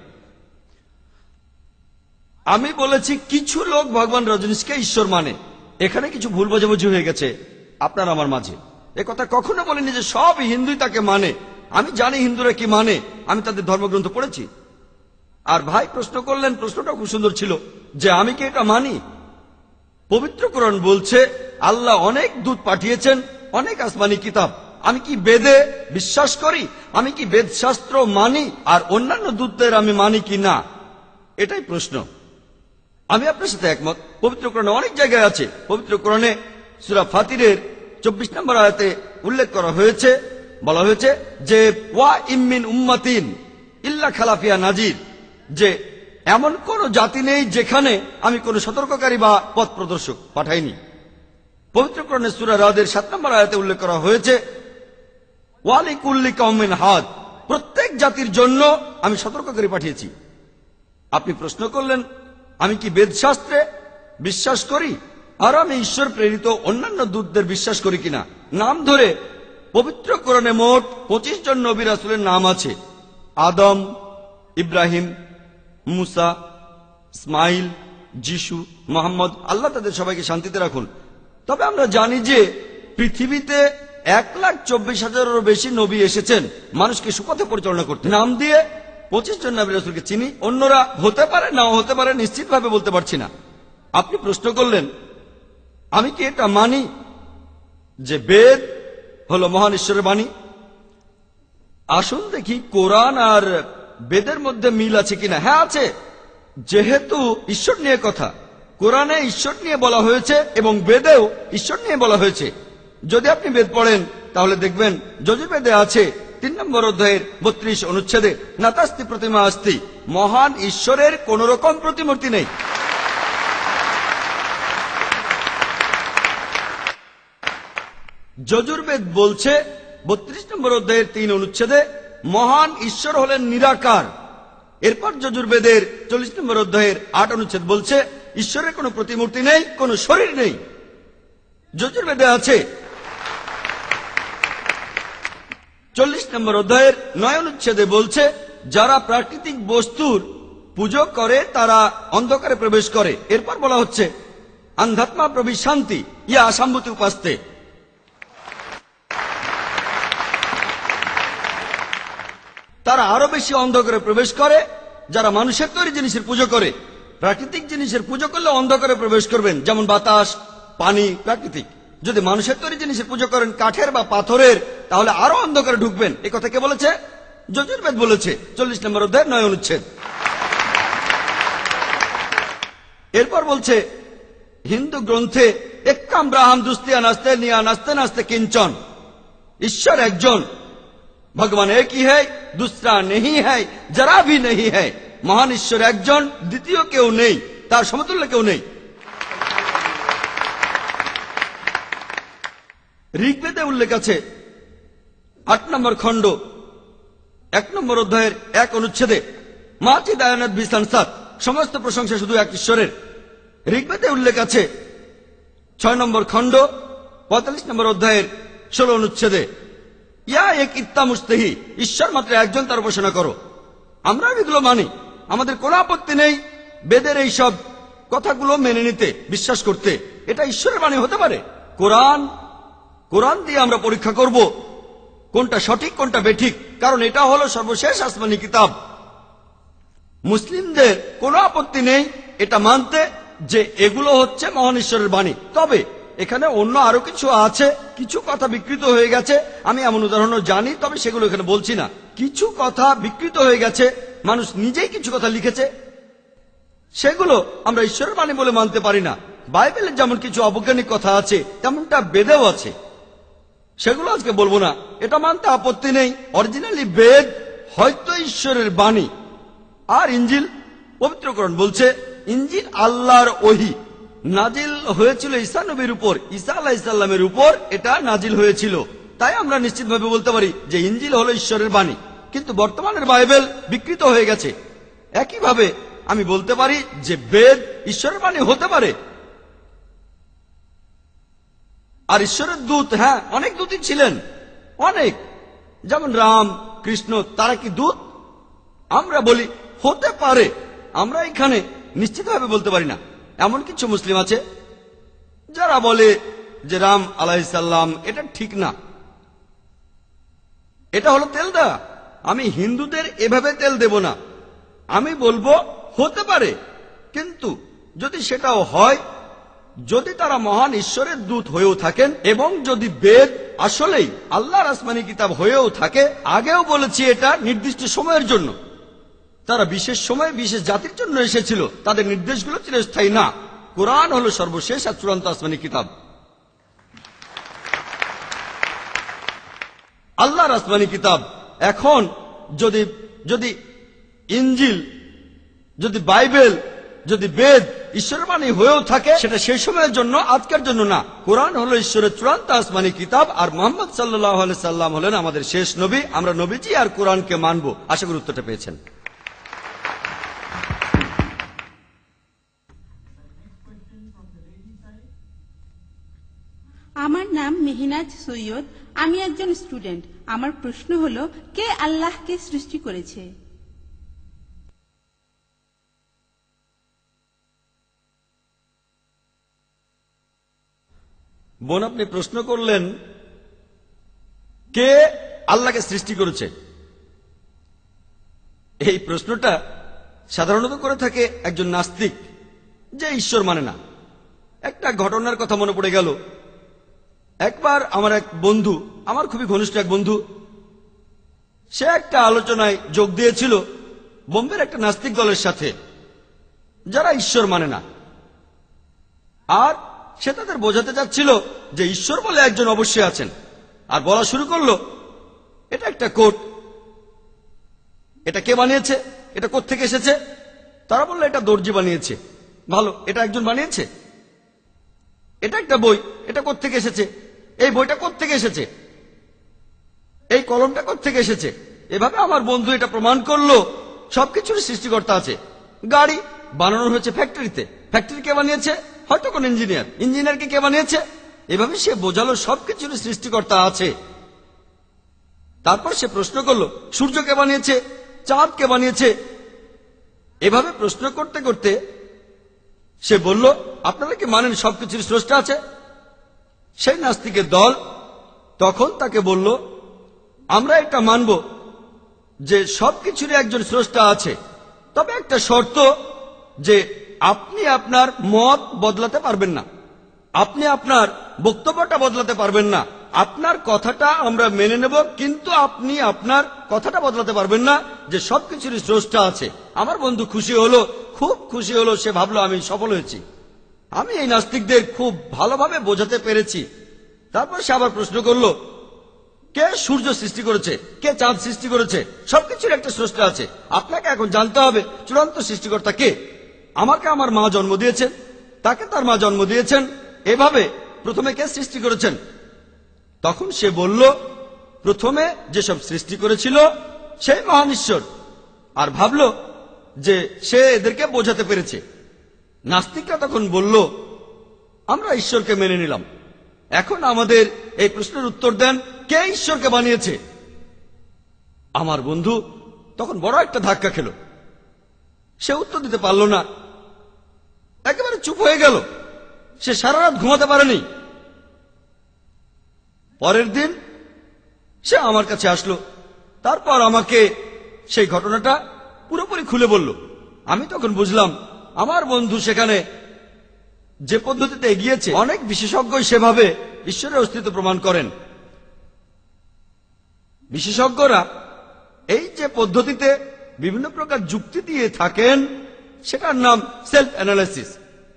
আমি বলেছি কিছু লোক ভগবান রজনীশকে ঈশ্বর মানে। এখানে কিছু ভুল বোঝাবুঝি হয়ে গেছে আপনার আমার মাঝে। এ কথা কখনো বলিনি যে সব হিন্দুই তাকে মানে। আমি জানি হিন্দুরা কি মানে, আমি তাদের ধর্মগ্রন্থ পড়েছি। আর ভাই প্রশ্ন করলেন, প্রশ্নটা খুব সুন্দর ছিল যে আমি কি এটা মানি। পবিত্র কোরআন বলছে আল্লাহ অনেক দূত পাঠিয়েছেন, অনেক আসমানি কিতাব। আমি কি বেদে বিশ্বাস করি? আমি কি বেদ শাস্ত্র মানি? আর অন্যান্য দূতদের আমি মানি কি না, এটাই প্রশ্ন। আমি আপনার সাথে একমত। পবিত্র কোরআনে অনেক জায়গায় আছে। পবিত্র কোরআনে সূরা ফাতিরের 24 নম্বর আয়াতে উল্লেখ করা হয়েছে, বলা হয়েছে যে ওয়া ইমিন উম্মাতিন ইল্লা খালাফিয়া নাজির, যে এমন কোন জাতি নেই যেখানে আমি কোন সতর্ককারী বা পথ প্রদর্শক পাঠাইনি। পবিত্র কোরআনে সূরা রাদের 7 নম্বর আয়াতে উল্লেখ করা হয়েছে ওয়ালিকুল্লি কওমিন হাদ, প্রত্যেক জাতির জন্য আমি সতর্ককারী পাঠিয়েছি। আপনি প্রশ্ন করলেন আমি কি বেদশাস্ত্রে বিশ্বাস করি আর আমি ঈশ্বর প্রেরিত অন্যান্য দূতদের বিশ্বাস করি কিনা। নাম ধরে পবিত্র কোরআনে মোট 25 জন নবী রাসূলের নাম আছে। আদম, ইব্রাহিম, মুসা, ইসমাইল, যিশু, মুহাম্মদ, আল্লাহ তাদের সবাইকে শান্তিতে রাখুন। তবে আমরা জানি যে পৃথিবীতে 1,24,000-এরও বেশি নবী এসেছেন মানুষকে সুপথে পরিচালনা করতে। নাম দিয়ে 25 জন নবী রাসূলকে চিনি, অন্যরা হতে পারে নাও হতে পারে, নিশ্চিতভাবে বলতে পারছি না। আপনি প্রশ্ন করলেন আমি কি এটা মানি যে বেদ হলো মহান ঈশ্বরের বাণী। আসুন দেখি কোরআন আর বেদের মধ্যে মিল আছে কিনা। হ্যাঁ আছে, যেহেতু ঈশ্বর নিয়ে কথা, কোরআনে ঈশ্বর নিয়ে বলা হয়েছে এবং বেদেও ঈশ্বর নিয়ে বলা হয়েছে। যদি আপনি বেদ পড়েন তাহলে দেখবেন যজুর্বেদে আছে 3 নম্বর অধ্যায়ের 32 অনুচ্ছেদে নাতাস্তি প্রতিমা আস্তি, মহান ঈশ্বরের কোন রকম প্রতিমূর্তি নেই। যজুর্বেদ বলছে 32 নম্বর অধ্যায়ের 3 অনুচ্ছেদে মহান ঈশ্বর হলেন নিরাকার। এরপর যজুর্বেদের 40 নম্বর অধ্যায়ের 8 অনুচ্ছেদ বলছে ঈশ্বরের কোনো প্রতিমূর্তি নেই, কোনো শরীর নেই। যজুর্বেদে আছে 40 নম্বর অধ্যায়ের 9 অনুচ্ছেদে বলছে যারা প্রাকৃতিক বস্তুর পুজো করে তারা অন্ধকারে প্রবেশ করে। এরপর বলা হচ্ছে আন্ধাত্মা প্রভি শান্তি ইয়া আসাম্ভূতি উপাস্তে, তারা আরো বেশি অন্ধকারে প্রবেশ করে যারা মানুষের তৈরি জিনিসের পুজো করে। প্রাকৃতিক জিনিসের পুজো করলে অন্ধকারে প্রবেশ করবেন, যেমন বাতাস, পানি, প্রাকৃতিক। যদি মানুষের তৈরি জিনিসের পুজো করেন, কাঠের বা পাথরের, তাহলে আরো অন্ধকারে ঢুকবেন। এই কথা কে বলেছে? যজুর্বেদ বলেছে, 40 নম্বর অধ্যায় 9 অনুচ্ছেদ। এরপর বলছে হিন্দু গ্রন্থে এক্কাম ব্রাহাম দুস্তিয়া নাস্তে নিয়া নাস্তে নাস্তে কিঞ্চন, ঈশ্বর একজন, ভগবান এক হি হ্যায়, দুসরা নেহি হ্যায়, জরা ভি নেহি হ্যায়। মহান ঈশ্বর একজন, দ্বিতীয় কেউ নেই, তার সমতুল্য কেউ নেই। ঋগ্বেদে উল্লেখ আছে 8 নম্বর খণ্ড 1 নম্বর অধ্যায়ের 1 অনুচ্ছেদে, মাচি দায়ানাথ বিসানসাত, সমস্ত প্রশংসা শুধু এক ঈশ্বরের। ঋগ্বেদে উল্লেখ আছে 6 নম্বর খণ্ড 45 নম্বর অধ্যায়ের 16 অনুচ্ছেদে, ইয়া এক ইত্তামুস্তেহি, ঈশ্বর মাত্র একজন, তার উপাসনা করো। আমরা এগুলো মানি, আমাদের কোনো আপত্তি নেই বেদের এই সব কথাগুলো মেনে নিতে, বিশ্বাস করতে। এটা ঈশ্বরের বাণী হতে পারে। কোরআন দিয়ে আমরা পরীক্ষা করব কোনটা সঠিক কোনটা বেঠিক, কারণ এটা হলো সর্বশেষ আসমানি কিতাব। মুসলিমদের কোনো আপত্তি নেই এটা মানতে যে এগুলো হচ্ছে মহান ঈশ্বরের বাণী। তবে এখানে অন্য আরো কিছু আছে, কিছু কথা বিকৃত হয়ে গেছে। আমি এমন উদাহরণও জানি, তবে সেগুলো এখানে বলছি না। কিছু কথা বিকৃত হয়ে গেছে, মানুষ নিজেই কিছু কথা লিখেছে, সেগুলো আমরা ঈশ্বরের বাণী বলে মানতে পারি না। বাইবেলের যেমন কিছু অবৈজ্ঞানিক কথা আছে, তেমনটা বেদেও আছে, সেগুলো আজকে বলবো না। এটা মানতে আপত্তি নেই। অরিজিনালি বেদ হয়তো ঈশ্বরের বাণী, আর ইঞ্জিল, পবিত্রকরণ বলছে ইঞ্জিল আল্লাহর ওহী, নাজিল হয়েছিল ঈসা নবীর উপর, ঈসা আলাইহিস সালামের উপর এটা নাজিল হয়েছিল। তাই আমরা নিশ্চিতভাবে বলতে পারি যে ইঞ্জিল হলো ঈশ্বরের বাণী। কিন্তু বর্তমানের বাইবেল বিকৃত হয়ে গেছে। একইভাবে আমি বলতে পারি যে বেদ ঈশ্বরের বাণী হতে পারে। আর ঈশ্বরের দূত, হ্যাঁ, অনেক দূতই ছিলেন, অনেক, যেমন রাম, কৃষ্ণ, তারা কি দূত? আমরা বলি হতে পারে, আমরা এখানে নিশ্চিতভাবে বলতে পারি না। এমন কিছু মুসলিম আছে যারা বলে যে রাম আলাইহিস সালাম, এটা ঠিক না, এটা হলো তেল দেওয়া। আমি হিন্দুদের এভাবে তেল দেব না, আমি বলবো হতে পারে। কিন্তু যদি সেটাও হয়, যদি তারা মহান ঈশ্বরের দূত হয়েও থাকেন, এবং যদি বেদ আসলেই আল্লাহর আসমানি কিতাব হয়েও থাকে, আগেও বলেছি এটা নির্দিষ্ট সময়ের জন্য, তারা বিশেষ সময়ে বিশেষ জাতির জন্য এসেছিল, তাদের নির্দেশগুলো চিরস্থায়ী না। কোরআন হলো সর্বশেষ আর চূড়ান্ত আসমানি কিতাব। আল্লাহর আসমানি কিতাব। এখন যদি ইঞ্জিল, যদি বাইবেল, যদি বেদ ঈশ্বরের বাণী হয়েও থাকে, সেটা সেই সময়ের জন্য, আজকের জন্য না। কোরআন হলো ঈশ্বরের চূড়ান্ত আসমানি কিতাব, আর মুহাম্মদ সাল্লাল্লাহু আলাইহি সাল্লাম হলেন আমাদের শেষ নবী। আমরা নবীজি আর কোরআনকে মানব। আশা করি উত্তরটা পেয়েছেন। আমার নাম মেহনাজ সৈয়দ, আমি একজন স্টুডেন্ট। আমার প্রশ্ন হলো, কে আল্লাহকে সৃষ্টি করেছে? বোন, আপনি প্রশ্ন করলেন কে আল্লাহকে সৃষ্টি করেছে। এই প্রশ্নটা সাধারণত করে থাকে একজন নাস্তিক, যে ঈশ্বর মানে না। একটা ঘটনার কথা মনে পড়ে গেল। একবার আমার এক বন্ধু, আমার খুবই ঘনিষ্ঠ এক বন্ধু, সে একটা আলোচনায় যোগ দিয়েছিল বোম্বের একটা নাস্তিক দলের সাথে, যারা ঈশ্বর মানে না। আর সে তাদের বোঝাতে চাচ্ছিল যে ঈশ্বর বলে একজন অবশ্যই আছেন, আর বলা শুরু করলো এটা একটা কোট, এটা কে বানিয়েছে, এটা কোত্থেকে এসেছে। তারা বললো এটা দর্জি বানিয়েছে। ভালো, এটা একজন বানিয়েছে। এটা একটা বই, এটা কোত্থেকে এসেছে, এই বইটা কোত্থেকে এসেছে, এই কলমটা কোত্থেকে এসেছে। এভাবে আমার বন্ধু এটা প্রমাণ করলো সবকিছুর সৃষ্টিকর্তা আছে। গাড়ি বানানো হয়েছে ফ্যাক্টরিতে, ফ্যাক্টরি কে বানিয়েছে, হয়তো কোন ইঞ্জিনিয়ার, ইঞ্জিনিয়ারকে কে বানিয়েছে। এভাবে সে বোঝালো সবকিছুর সৃষ্টিকর্তা আছে। তারপর সে প্রশ্ন করলো সূর্য কে বানিয়েছে, চাঁদ কে বানিয়েছে। এভাবে প্রশ্ন করতে করতে সে বলল, আপনারা কি মানেন সবকিছুর স্রষ্টা আছে? সেই নাস্তিকের দল তখন তাকে বলল, আমরা এটা মানব যে সবকিছুরই একজন স্রষ্টা আছে, তবে একটা শর্ত, যে আপনি আপনার মত বদলাতে পারবেন না, আপনি আপনার বক্তব্যটা বদলাতে পারবেন না। আপনার কথাটা আমরা মেনে নেব, কিন্তু আপনি আপনার কথাটা বদলাতে পারবেন না যে সবকিছুরই স্রষ্টা আছে। আমার বন্ধু খুশি হলো, খুব খুশি হলো, সে ভাবলো আমি সফল হয়েছি। আমি এই নাস্তিকদের খুব ভালোভাবে বোঝাতে পেরেছি। তারপর সে আবার প্রশ্ন করলো, কে সূর্য সৃষ্টি করেছে, কে চাঁদ সৃষ্টি করেছে? সবকিছুর একটা স্রষ্টা আছে। আপনাকে এখন জানতে হবে চূড়ান্ত সৃষ্টিকর্তা কে। আমাকে আমার মা জন্ম দিয়েছেন, তাকে তার মা জন্ম দিয়েছেন, এভাবে প্রথমে কে সৃষ্টি করেছেন? তখন সে বলল, প্রথমে যেসব সৃষ্টি করেছিল সেই মহান ঈশ্বর, আর ভাবল যে সে এদেরকে বোঝাতে পেরেছে। নাস্তিকরা তখন বলল, আমরা ঈশ্বরকে মেনে নিলাম, এখন আমাদের এই প্রশ্নের উত্তর দেন, কে ঈশ্বরকে বানিয়েছে? আমার বন্ধু তখন বড় একটা ধাক্কা খেল। সে উত্তর দিতে পারল না, একেবারে চুপ হয়ে গেল। সে সারা রাত ঘুমাতে পারেনি। পরের দিন সে আমার কাছে আসলো, তারপর আমাকে সেই ঘটনাটা পুরোপুরি খুলে বলল। আমি তখন বুঝলাম আমার বন্ধু সেখানে যে পদ্ধতিতে এগিয়েছে, অনেক বিশেষজ্ঞই সেভাবে ঈশ্বরের অস্তিত্ব প্রমাণ করেন। বিশেষজ্ঞরা এই যে পদ্ধতিতে বিভিন্ন প্রকার যুক্তি দিয়ে থাকেন, সেটার নাম সেলফ অ্যানালাইসিস।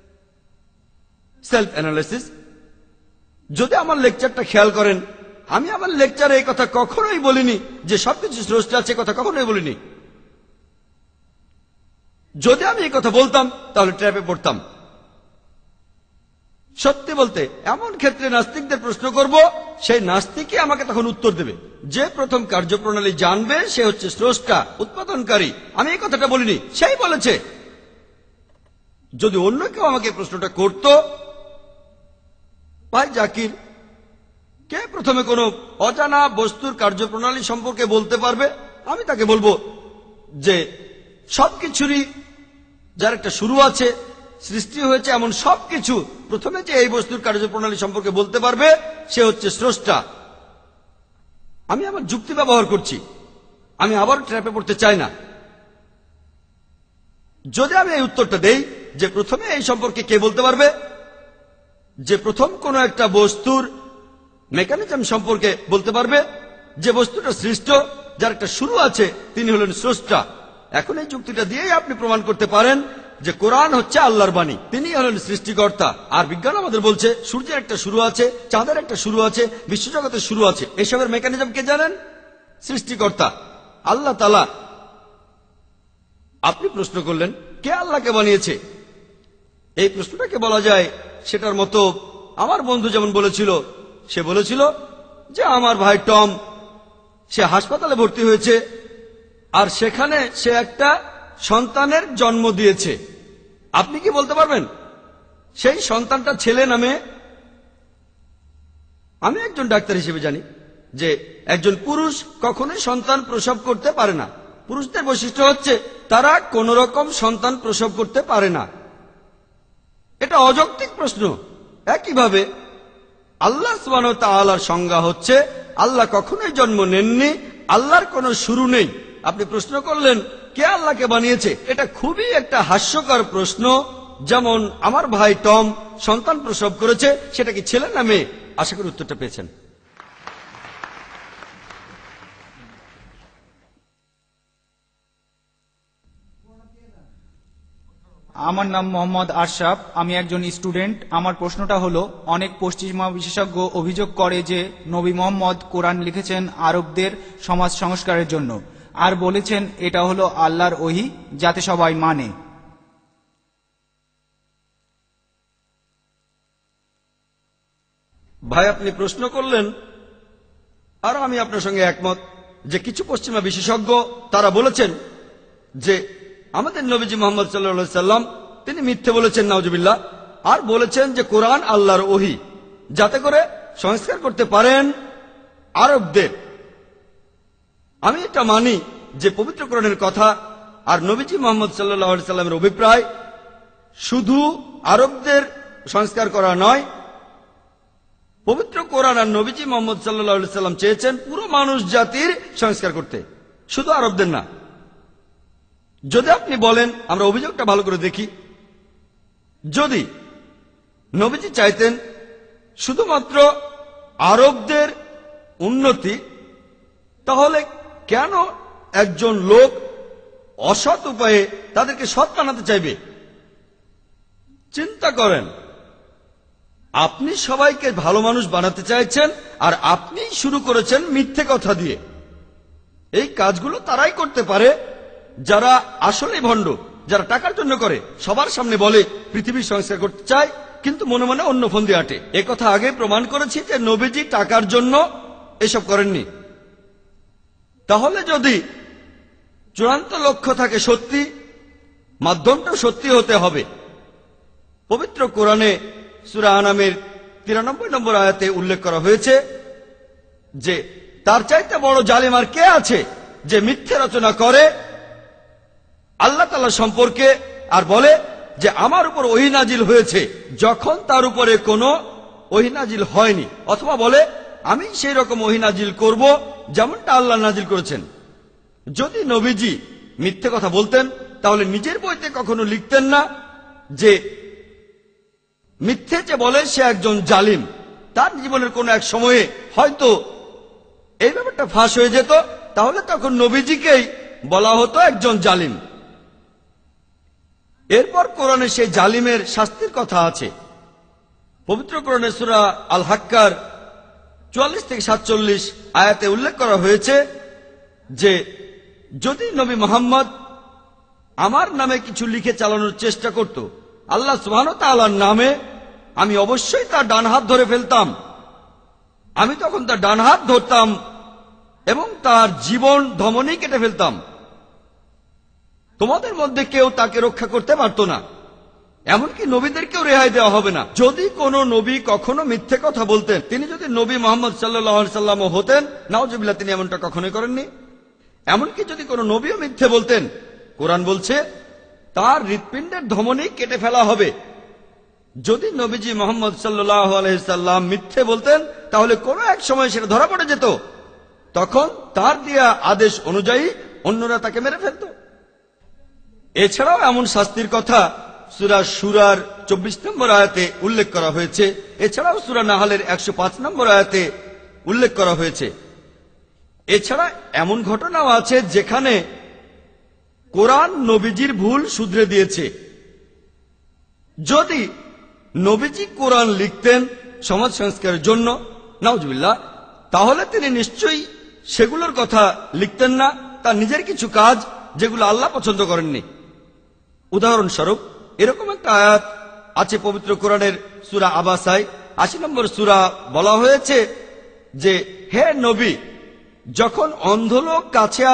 Self analysis. যদি আমার লেকচারটা খেয়াল করেন, আমি আমার লেকচারে এই কথা কখনোই বলিনি যে সবকিছু স্রষ্টা আছে, কথা কখনোই বলিনি। যদি আমি এই কথা বলতাম তাহলে ট্র্যাপে পড়তাম। সত্যি বলতে এমন ক্ষেত্রে নাস্তিকদের প্রশ্ন করব, সেই নাস্তিকই আমাকে তখন উত্তর দেবে। যে প্রথম কার্যপ্রণালী জানবে সে হচ্ছে স্রষ্টা, উৎপাদনকারী। আমি এই কথাটা বলিনি, সেই বলেছে। যদি অন্য কেউ আমাকে প্রশ্নটা করত, ভাই জাকির, কে প্রথমে কোনো অজানা বস্তুর কার্যপ্রণালী সম্পর্কে বলতে পারবে? আমি তাকে বলবো যে সবকিছুরই যার একটা শুরু আছে, সৃষ্টি হয়েছে এমন সবকিছু, প্রথমে যে এই বস্তুর কার্যপ্রণালী সম্পর্কে বলতে পারবে সে হচ্ছে স্রষ্টা। আমি আমার যুক্তি ব্যবহার করছি, আমি আবার ট্র্যাপে পড়তে চাই না। যদি আমি এই উত্তরটা দেই যে প্রথমে এই সম্পর্কে কে বলতে পারবে, যে প্রথম কোন একটা বস্তুর মেকানিজম সম্পর্কে বলতে পারবে, যে বস্তুটা সৃষ্ট, যার একটা শুরু আছে, তিনি হলেন স্রষ্টা। এখন এই যুক্তিটা দিয়েই আপনি প্রমাণ করতে পারেন যে কোরআন হচ্ছে আল্লাহর বাণী, তিনি হলেন সৃষ্টিকর্তা। আর বিজ্ঞান আমাদের বলছে সূর্যের একটা শুরু আছে, চাঁদের একটা শুরু আছে, বিশ্বজগতের শুরু আছে। এসবের মেকানিজম কে জানেন? সৃষ্টিকর্তা আল্লাহ তাআলা। আপনি প্রশ্ন করলেন কে আল্লাহকে বানিয়েছে? এই প্রশ্নটাকে বলা যায় সেটার মতো আমার বন্ধু যেমন বলেছিল, সে বলেছিল যে আমার ভাই টম, সে হাসপাতালে ভর্তি হয়েছে আর সেখানে সে একটা সন্তানের জন্ম দিয়েছে। আপনি কি বলতে পারবেন সেই সন্তানটা ছেলে না মেয়ে? আমি একজন ডাক্তার হিসেবে জানি যে একজন পুরুষ কখনোই সন্তান প্রসব করতে পারে না। পুরুষদের বৈশিষ্ট্য হচ্ছে তারা কোন রকম সন্তান প্রসব করতে পারে না। এটা অযৌক্তিক প্রশ্ন। একইভাবে আল্লাহ সুবহানাহু ওয়া তাআলার সংজ্ঞা হচ্ছে আল্লাহ কখনোই জন্ম নেননি, আল্লাহর কোনো শুরু নেই। আপনি প্রশ্ন করলেন কে আল্লাহকে বানিয়েছে? এটা খুবই একটা হাস্যকর প্রশ্ন। যেমন আমার ভাই টম সন্তান প্রসব করেছে, সেটা কি ছেলে না মেয়ে? আশা করি উত্তরটা পেয়েছেন। আমার নাম মোহাম্মদ আশরাফ, আমি একজন স্টুডেন্ট। আমার প্রশ্নটা হলো, অনেক পশ্চিমা বিশেষজ্ঞ অভিযোগ করে যে নবী মোহাম্মদ কোরআন লিখেছেন আরবদের সমাজ সংস্কারের জন্য, আর বলেছেন এটা হলো আল্লাহর ওহী যাতে সবাই মানে। ভাই আপনি প্রশ্ন করলেন, আর আমি আপনার সঙ্গে একমত যে কিছু পশ্চিমা বিশেষজ্ঞ তারা বলেছেন যে আমাদের নবীজি মুহাম্মদ সাল্লাল্লাহু আলাইহি সাল্লাম তিনি মিথ্যে বলেছেন, নাউজুবিল্লাহ, আর বলেছেন যে কোরআন আল্লাহর ওহী যাতে করে সংস্কার করতে পারেন আরবদের। আমি এটা মানি যে পবিত্র কোরআনের কথা আর নবীজি মুহাম্মদ সাল্লাল্লাহু আলাইহি সাল্লামের অভিপ্রায় শুধু আরবদের সংস্কার করা নয়, পবিত্র কোরআন আর নবীজি মুহাম্মদ সাল্লাল্লাহু আলাইহি সাল্লাম চেয়েছেন পুরো মানুষ জাতির সংস্কার করতে, শুধু আরবদের না। যদি আপনি বলেন, আমরা অভিযোগটা ভালো করে দেখি, যদি নবীজি চাইতেন শুধুমাত্র আরবদের উন্নতি, তাহলে কেন একজন লোক অসৎ উপায়ে তাদেরকে সৎ বানাতে চাইবে? চিন্তা করেন, আপনি সবাইকে ভালো মানুষ বানাতে চাইছেন, আর আপনি শুরু করেছেন মিথ্যে কথা দিয়ে। এই কাজগুলো তারাই করতে পারে যারা আসলে ভণ্ড, যারা টাকার জন্য করে। সবার সামনে বলে পৃথিবীর সংস্কার করতে চায়, কিন্তু মনে মনে অন্য ফন্দি আটে। এ কথা আগে প্রমাণ করেছি যে নবীজি টাকার জন্য এসব করেননি। তাহলে যদি চূড়ান্ত লক্ষ্য থাকে সত্যি, মাধ্যমটা সত্যি হতে হবে। পবিত্র কোরআনে সূরা আনামের 93 নম্বর আয়াতে উল্লেখ করা হয়েছে যে তার চাইতে বড় জালিম আর কে আছে যে মিথ্যে রচনা করে আল্লাহ তাআলা সম্পর্কে, আর বলে যে আমার উপর ওহী নাজিল হয়েছে যখন তার উপরে কোনো ওহী নাজিল হয়নি, অথবা বলে আমি সেই রকম ওহী নাজিল করব যেমনটা আল্লাহ নাজিল করেছেন। যদি নবীজি মিথ্যে কথা বলতেন তাহলে নিজের বইতে কখনো লিখতেন না যে মিথ্যে যে বলে সে একজন জালিম। তার জীবনের কোনো এক সময়ে হয়তো এই ব্যাপারটা ফাঁস হয়ে যেত, তাহলে তখন নবীজিকেই বলা হতো একজন জালিম। এরপর কোরআনে সেই জালিমের শাস্তির কথা আছে। পবিত্র কোরআনে সূরা আল হাক্কার 44 থেকে 47 আয়াতে উল্লেখ করা হয়েছে যে যদি নবী মুহাম্মদ আমার নামে কিছু লিখে চালানোর চেষ্টা করত আল্লাহ সুবহানাহু ওয়া তাআলার নামে, আমি অবশ্যই তার ডান হাত ধরে ফেলতাম। আমি তখন তার ডান হাত ধরতাম এবং তার জীবন ধমনী কেটে ফেলতাম। তোমাদের মধ্যে কেউ তাকে রক্ষা করতে পারত না, এমনকি নবীদেরকেও রেহাই দেওয়া হবে না। যদি কোনো নবী কখনো মিথ্যে কথা বলতেন, তিনি যদি নবী মুহাম্মদ সাল্লাল্লাহু আলাইহি সাল্লাম হতেন, নাউজুবিল্লাহ, তিনি এমনটা কখনোই করেননি। এমনকি যদি কোনো নবীও মিথ্যে বলতেন, কোরআন বলছে তার হৃৎপিণ্ডের ধমনী কেটে ফেলা হবে। যদি নবীজি মুহাম্মদ সাল্লাল্লাহু আলাইহি সাল্লাম মিথ্যে বলতেন তাহলে কোনো এক সময় সেটা ধরা পড়ে যেত, তখন তার দেয়া আদেশ অনুযায়ী অন্যরা তাকে মেরে ফেলত। এছাড়াও এমন শাস্তির কথা সূরা শুরার 24 নম্বর আয়াতে উল্লেখ করা হয়েছে। এছাড়াও সূরা নাহলের 105 নম্বর আয়াতে উল্লেখ করা হয়েছে। এছাড়া এমন ঘটনাও আছে যেখানে কোরআন নবীজির ভুল শুধরে দিয়েছে। যদি নবীজি কোরআন লিখতেন সমাজ সংস্কারের জন্য, নাউজুবিল্লাহ, তাহলে তিনি নিশ্চয়ই সেগুলোর কথা লিখতেন না, তার নিজের কিছু কাজ যেগুলো আল্লাহ পছন্দ করেননি। উদাহরণস্বরূপ এরকম একটা আয়াত আছে পবিত্র কোরআনের সূরা আবাসায় 80 নম্বর সূরা। বলা হয়েছে যে হে নবী, যখন অন্ধলোক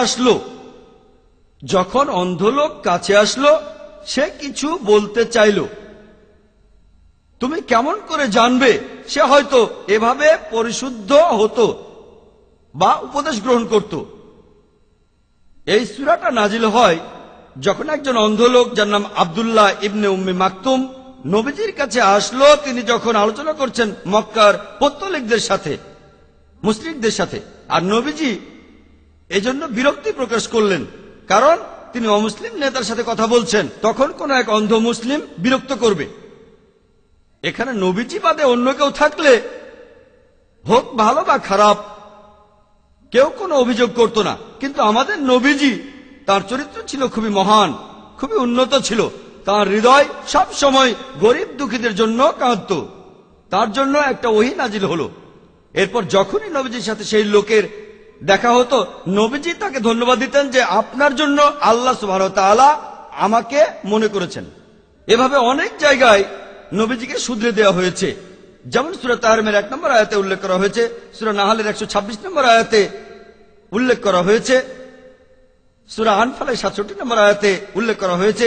কাছে আসলো সে কিছু বলতে চাইল, তুমি কেমন করে জানবে সে হয়তো এভাবে পরিশুদ্ধ হতো বা উপদেশ গ্রহণ করত। এই সূরাটা নাজিল হয় যখন একজন অন্ধ লোক যার নাম আব্দুল্লাহ ইবনে উম্মে মাকতুম নবীজির কাছে আসলো। তিনি যখন আলোচনা করছেন মক্কার পৌত্তলিকদের সাথে, মুশরিকদের সাথে, আর নবীজি এজন্য বিরক্তি প্রকাশ করলেন, কারণ তিনি অমুসলিম নেতার সাথে কথা বলছেন। তখন কোন এক অন্ধ মুসলিম বিরক্ত করবে। এখানে নবীজি বাদে অন্য কেউ থাকলে, হোক ভালো বা খারাপ, কেউ কোনো অভিযোগ করত না। কিন্তু আমাদের নবীজি, তার চরিত্র ছিল খুবই মহান, খুবই উন্নত ছিল। তার হৃদয় সব সময় গরিব দুঃখীদের জন্য কাঁদত। তার জন্য একটা ওহী নাজিল হলো। এরপর যখনই নবীজির সাথে সেই লোকের দেখা হতো, নবীজি তাকে ধন্যবাদ দিতেন যে আপনার জন্য আল্লাহ সুবহানাহু ওয়া তাআলা আমাকে মনে করেছেন। এভাবে অনেক জায়গায় নবীজিকে শুধরে দেওয়া হয়েছে। যেমন সূরা তাহরিমের 1 নম্বর আয়াতে উল্লেখ করা হয়েছে, সূরা নাহলের 126 নম্বর আয়াতে উল্লেখ করা হয়েছে, সূরা আনফালের 67 নম্বর আয়াতে উল্লেখ করা হয়েছে,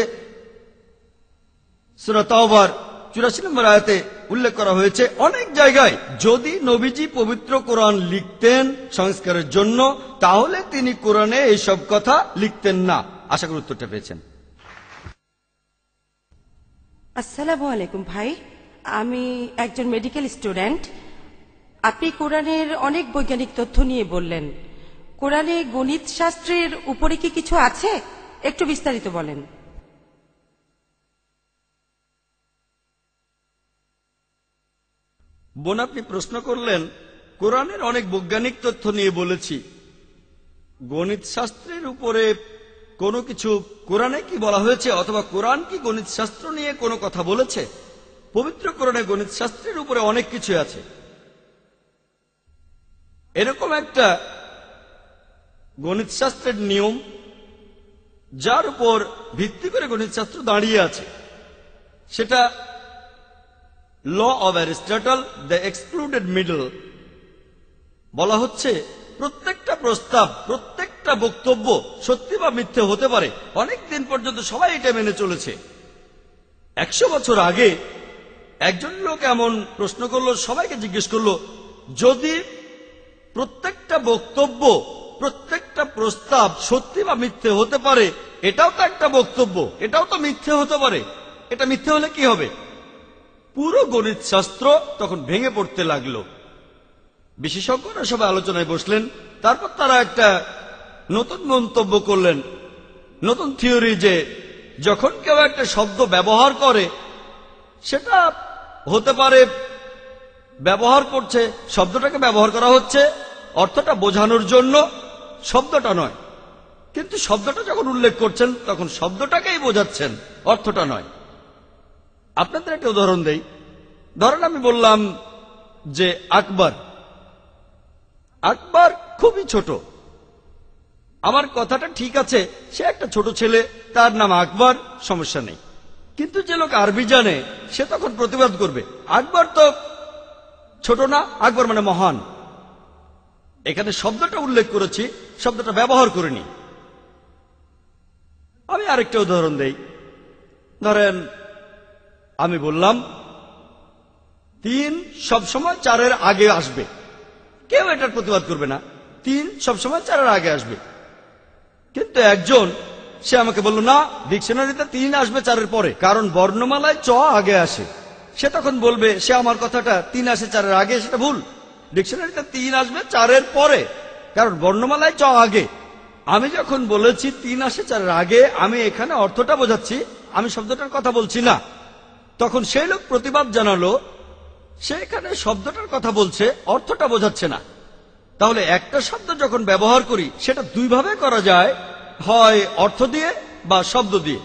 সূরা তাওবার 84 নম্বর আয়াতে উল্লেখ করা হয়েছে। অনেক জায়গায় যদি নবীজি পবিত্র কোরআন লিখতেন সংস্কারের জন্য, তাহলে তিনি কোরআনে এইসব কথা লিখতেন না। আশা করি উত্তরটা পেয়েছেন। আসসালামু আলাইকুম ভাই, আমি একজন মেডিকেল স্টুডেন্ট। আপনি কোরআনের অনেক বৈজ্ঞানিক তথ্য নিয়ে বললেন। কোরআনে গণিত শাস্ত্রের উপরে কি কিছু আছে? একটু বিস্তারিত বলেন। বোন, আপনি প্রশ্ন করলেন কোরআনের অনেক বৈজ্ঞানিক তথ্য নিয়ে বলেছি, গণিত শাস্ত্রের উপরে কোনো কিছু কোরআনে কি বলা হয়েছে, অথবা কোরআন কি গণিত শাস্ত্র নিয়ে কোনো কথা বলেছে? পবিত্র কোরআনে গণিত শাস্ত্রের উপরে অনেক কিছু আছে। এরকম একটা গণিত শাস্ত্রের নিয়ম যার উপর ভিত্তি করে গণিত শাস্ত্র দাঁড়িয়ে আছে, সেটা law of Aristotle, the excluded middle. বলা হচ্ছে প্রত্যেকটা প্রস্তাব, প্রত্যেকটা বক্তব্য সত্যি বা মিথ্যে হতে পারে। অনেক দিন পর্যন্ত সবাই এটা মেনে চলেছে। 100 বছর আগে একজন লোক এমন প্রশ্ন করলো, সবাইকে জিজ্ঞেস করলো, যদি প্রত্যেকটা বক্তব্য, প্রত্যেকটা প্রস্তাব সত্যি বা মিথ্যে হতে পারে, এটাও তো একটা বক্তব্য, এটাও তো মিথ্যে হতে পারে, এটা মিথ্যে হলে কি হবে? পুরো গণিত শাস্ত্র তখন ভেঙে পড়তে লাগলো। বিশেষজ্ঞরা সবাই আলোচনায় বসলেন। তারপর তারা একটা নতুন মন্তব্য করলেন, নতুন থিওরি, যে যখন কেউ একটা শব্দ ব্যবহার করে, সেটা হতে পারে ব্যবহার করছে, শব্দটাকে ব্যবহার করা হচ্ছে অর্থটা বোঝানোর জন্য, শব্দটা নয়। কিন্তু শব্দটা যখন উল্লেখ করছেন তখন শব্দটাকেই বোঝাচ্ছেন, অর্থটা নয়। আপনাদের একটা উদাহরণ দেই। ধরেন আমি বললাম যে আকবর, আকবর খুবই ছোট। আমার কথাটা ঠিক আছে, সে একটা ছোট ছেলে, তার নাম আকবর, সমস্যা নেই। কিন্তু যে লোক আরবি জানে সে তখন প্রতিবাদ করবে, আকবর তো ছোট না, আকবর মানে মহান। এখানে শব্দটা উল্লেখ করেছি, শব্দটা ব্যবহার করিনি। আমি আরেকটা উদাহরণ দেই। ধরেন আমি বললাম 3 সবসময় 4-এর আগে আসবে, কেউ এটার প্রতিবাদ করবে না, 3 সবসময় 4-এর আগে আসবে। কিন্তু একজন সে আমাকে বলল, না, ডিকশনারিতে 3 আসবে 4-এর পরে, কারণ বর্ণমালায় চ আগে আসে। সে তখন বলবে, সে আমার কথাটা 3 আসে 4-এর আগে, সেটা ভুল। ডিকশনারিতে 3 আসবে 4-এর পরে, কারণ বর্ণমালায় চ আগে। আমি যখন বলেছি 3 আসে 4-এর আগে, আমি এখানে অর্থটা বোঝাচ্ছি, আমি শব্দটার কথা বলছি না। তখন সেই লোক প্রতিবাদ জানালো, সে এখানে শব্দটার কথা বলছে, অর্থটা বোঝাচ্ছে না। তাহলে একটা শব্দ যখন ব্যবহার করি সেটা 2 ভাবে করা যায়, হয় অর্থ দিয়ে বা শব্দ দিয়ে।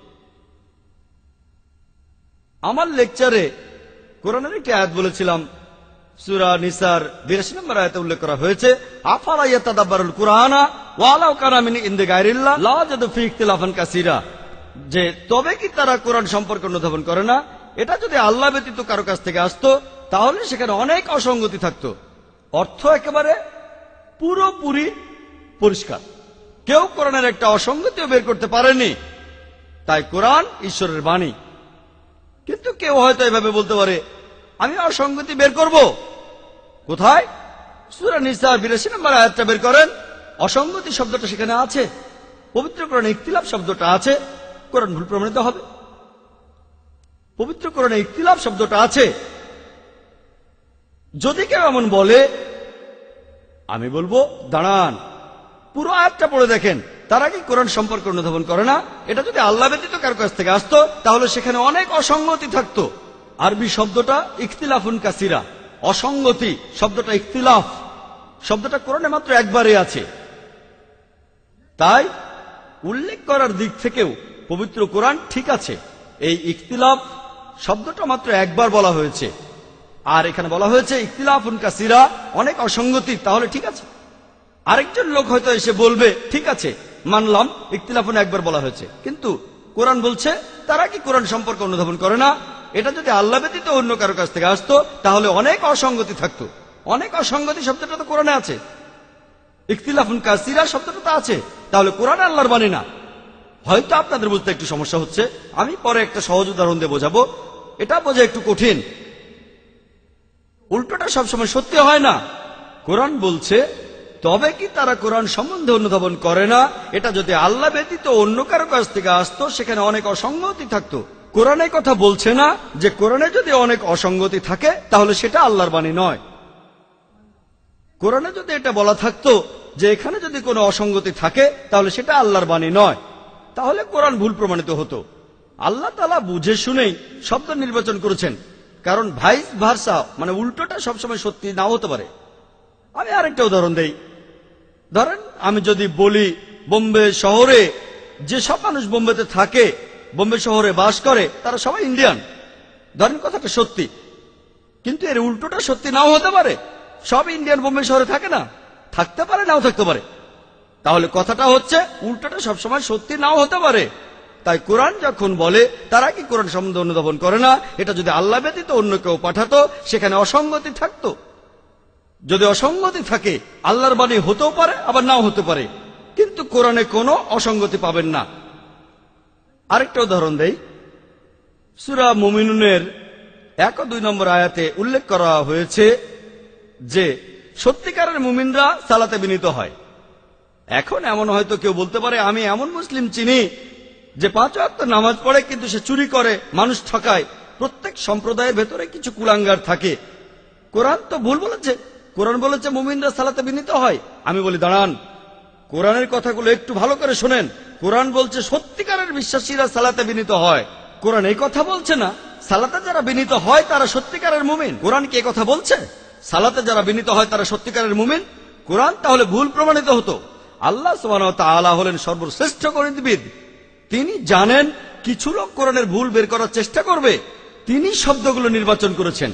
আমার লেকচারে কোরআনের একটি আয়াত বলেছিলাম, সূরা নিসার 82 নম্বর আয়াতে উল্লেখ করা হয়েছে, আফালা ইয়াতাদাব্বারুল কুরআনা ওয়ালাউ কানা মিন ইনদি গায়রিল্লাহ লাওয়াজাদু ফী ইখতিলাফান কাসীরা, যে তবে কি তারা কোরআন সম্পর্কে অনুধাবন করে না, এটা যদি আল্লাহ ব্যতীত কারো কাছ থেকে আসতো তাহলে সেখানে অনেক অসঙ্গতি থাকতো। অর্থ একেবারে পুরোপুরি পরিষ্কার, কেউ কোরআনের একটা অসঙ্গতিও বের করতে পারেনি। তাই কোরআন ঈশ্বরের বাণী। কিন্তু কেউ হয়তো এভাবে বলতে পারে, আমি অসঙ্গতি বের করব। কোথায়? সূরা নিসার 82 নম্বর আয়াতটা বের করেন, অসঙ্গতি শব্দটা সেখানে আছে, পবিত্র কোরআনে ইখতিলাফ শব্দটা আছে, কোরআন ভুল প্রমাণিত হবে। পবিত্র কোরআনে ইখতিলাফ শব্দটা আছে। যদি কেউ এমন বলে, আমি বলবো, দাঁড়ান, পুরো আয়াতটা পড়ে দেখেন, তারা কি কোরআন সম্পর্কে অনুধাবন করে না? এটা যদি আল্লাহ ব্যতীত কারো কাছ থেকে আসতো তাহলে সেখানে অনেক অসঙ্গতি থাকতো। আরবি শব্দটা ইখতিলাফুন কাসীরা, অসঙ্গতি শব্দটা ইখতিলাফ শব্দটা কোরআনে মাত্র একবারই আছে। তাই উল্লেখ করার দিক থেকেও পবিত্র কোরআন ঠিক আছে। এই ইখতিলাফ শব্দটা মাত্র একবার বলা হয়েছে, আর এখানে বলা হয়েছে ইখতিলাফুন কাসীরা, অনেক অসঙ্গতি, তাহলে ঠিক আছে। আরেকজন লোক হয়তো এসে বলবে, ঠিক আছে, মানলাম ইখতিলাফুন একবার বলা হয়েছে, কিন্তু কোরআন বলছে তারা কি কোরআন সম্পর্কে অনুধাবন করে না? এটা যদি আল্লাহ ব্যতীত অন্য কারো কাছ থেকে আসতো তাহলে অনেক অসঙ্গতি থাকতো। অনেক অসঙ্গতি শব্দটা তো কোরআনে আছে, ইখতিলাফুন কাসীরা শব্দটা তো আছে, তাহলে কোরআন আল্লাহর বাণী না। হয়তো আপনাদের বুঝতে একটু সমস্যা হচ্ছে, আমি পরে একটা সহজ উদাহরণ দিয়ে বোঝাবো। এটা বোঝা একটু কঠিন। উল্টোটা সবসময় সত্যি হয় না। কোরআন বলছে তবে কি তারা কোরআন সম্বন্ধে অনুধাবন করে না? এটা যদি আল্লাহ ব্যতীত অন্য কারো কাছ থেকে আসতো সেখানে অনেক অসঙ্গতি থাকতো। কোরআনে কথা বলছে না যে কোরআনে যদি অনেক অসঙ্গতি থাকে তাহলে সেটা আল্লাহর বাণী নয়। কোরআনে যদি এটা বলা থাকতো যে এখানে যদি কোনো অসঙ্গতি থাকে তাহলে সেটা আল্লাহর বাণী নয়, তাহলে কোরআন ভুল প্রমাণিত হতো। আল্লাহ তাআলা বুঝে শুনেই শব্দ নির্বাচন করেছেন, কারণ ভাইস ভার্সা মানে উল্টোটা সবসময় সত্যি নাও হতে পারে। আমি আরেকটা উদাহরণ দেই। ধরেন আমি যদি বলি বোম্বে শহরে যেসব মানুষ বোম্বেতে থাকে, বোম্বে শহরে বাস করে, তারা সবাই ইন্ডিয়ান। ধরেন কথাটা সত্যি, কিন্তু এর উল্টোটা সত্যি নাও হতে পারে। সব ইন্ডিয়ান বোম্বে শহরে থাকে না, থাকতে পারে নাও থাকতে পারে। তাহলে কথাটা হচ্ছে উল্টোটা সবসময় সত্যি নাও হতে পারে। তাই কোরআন যখন বলে তারা কি কোরআন সম্বন্ধে অনুধাবন করে না, এটা যদি আল্লাহ ব্যতীত অন্য কেউ পাঠাতো সেখানে অসঙ্গতি থাকতো। যদি অসঙ্গতি থাকে আল্লাহর বাণী হতেও পারে আবার নাও হতে পারে, কিন্তু কোরআনে কোনো অসঙ্গতি পাবেন না। আরেকটা উদাহরণ দেই। সূরা মুমিনুনের 1 ও 2 নম্বর আয়াতে উল্লেখ করা হয়েছে যে সত্যিকারের মুমিনরা সালাতে বিনীত হয়। এখন এমন হয়তো কেউ বলতে পারে, আমি এমন মুসলিম চিনি যে 5 ওয়াক্ত নামাজ পড়ে কিন্তু সে চুরি করে, মানুষ ঠকায়। প্রত্যেক সম্প্রদায়ের ভেতরে কিছু কুলাঙ্গার থাকে। কোরআন তো ভুল বলেছে, কোরআন বলেছে মুমিনরা সালাতে বিনীত হয়। আমি বলি দাঁড়ান, কোরআনের কথাগুলো একটু ভালো করে শোনেন। কোরআন বলছে সত্যিকারের বিশ্বাসীরা সালাতে বিনীত হয়। কোরআন এই কথা বলছে না সালাতে যারা বিনীত হয় তারা সত্যিকারের মুমিন। কোরআন কি কথা বলছে সালাতে যারা বিনীত হয় তারা সত্যিকারের মুমিন? কোরআন তাহলে ভুল প্রমাণিত হতো। আল্লাহ সুবহানাহু ওয়া তাআলা হলেন সর্বশ্রেষ্ঠ গণিতবিদ। তিনি জানেন কিছু লোক কোরআনের ভুল বের করার চেষ্টা করবে, তিনি শব্দগুলো নির্বাচন করেছেন।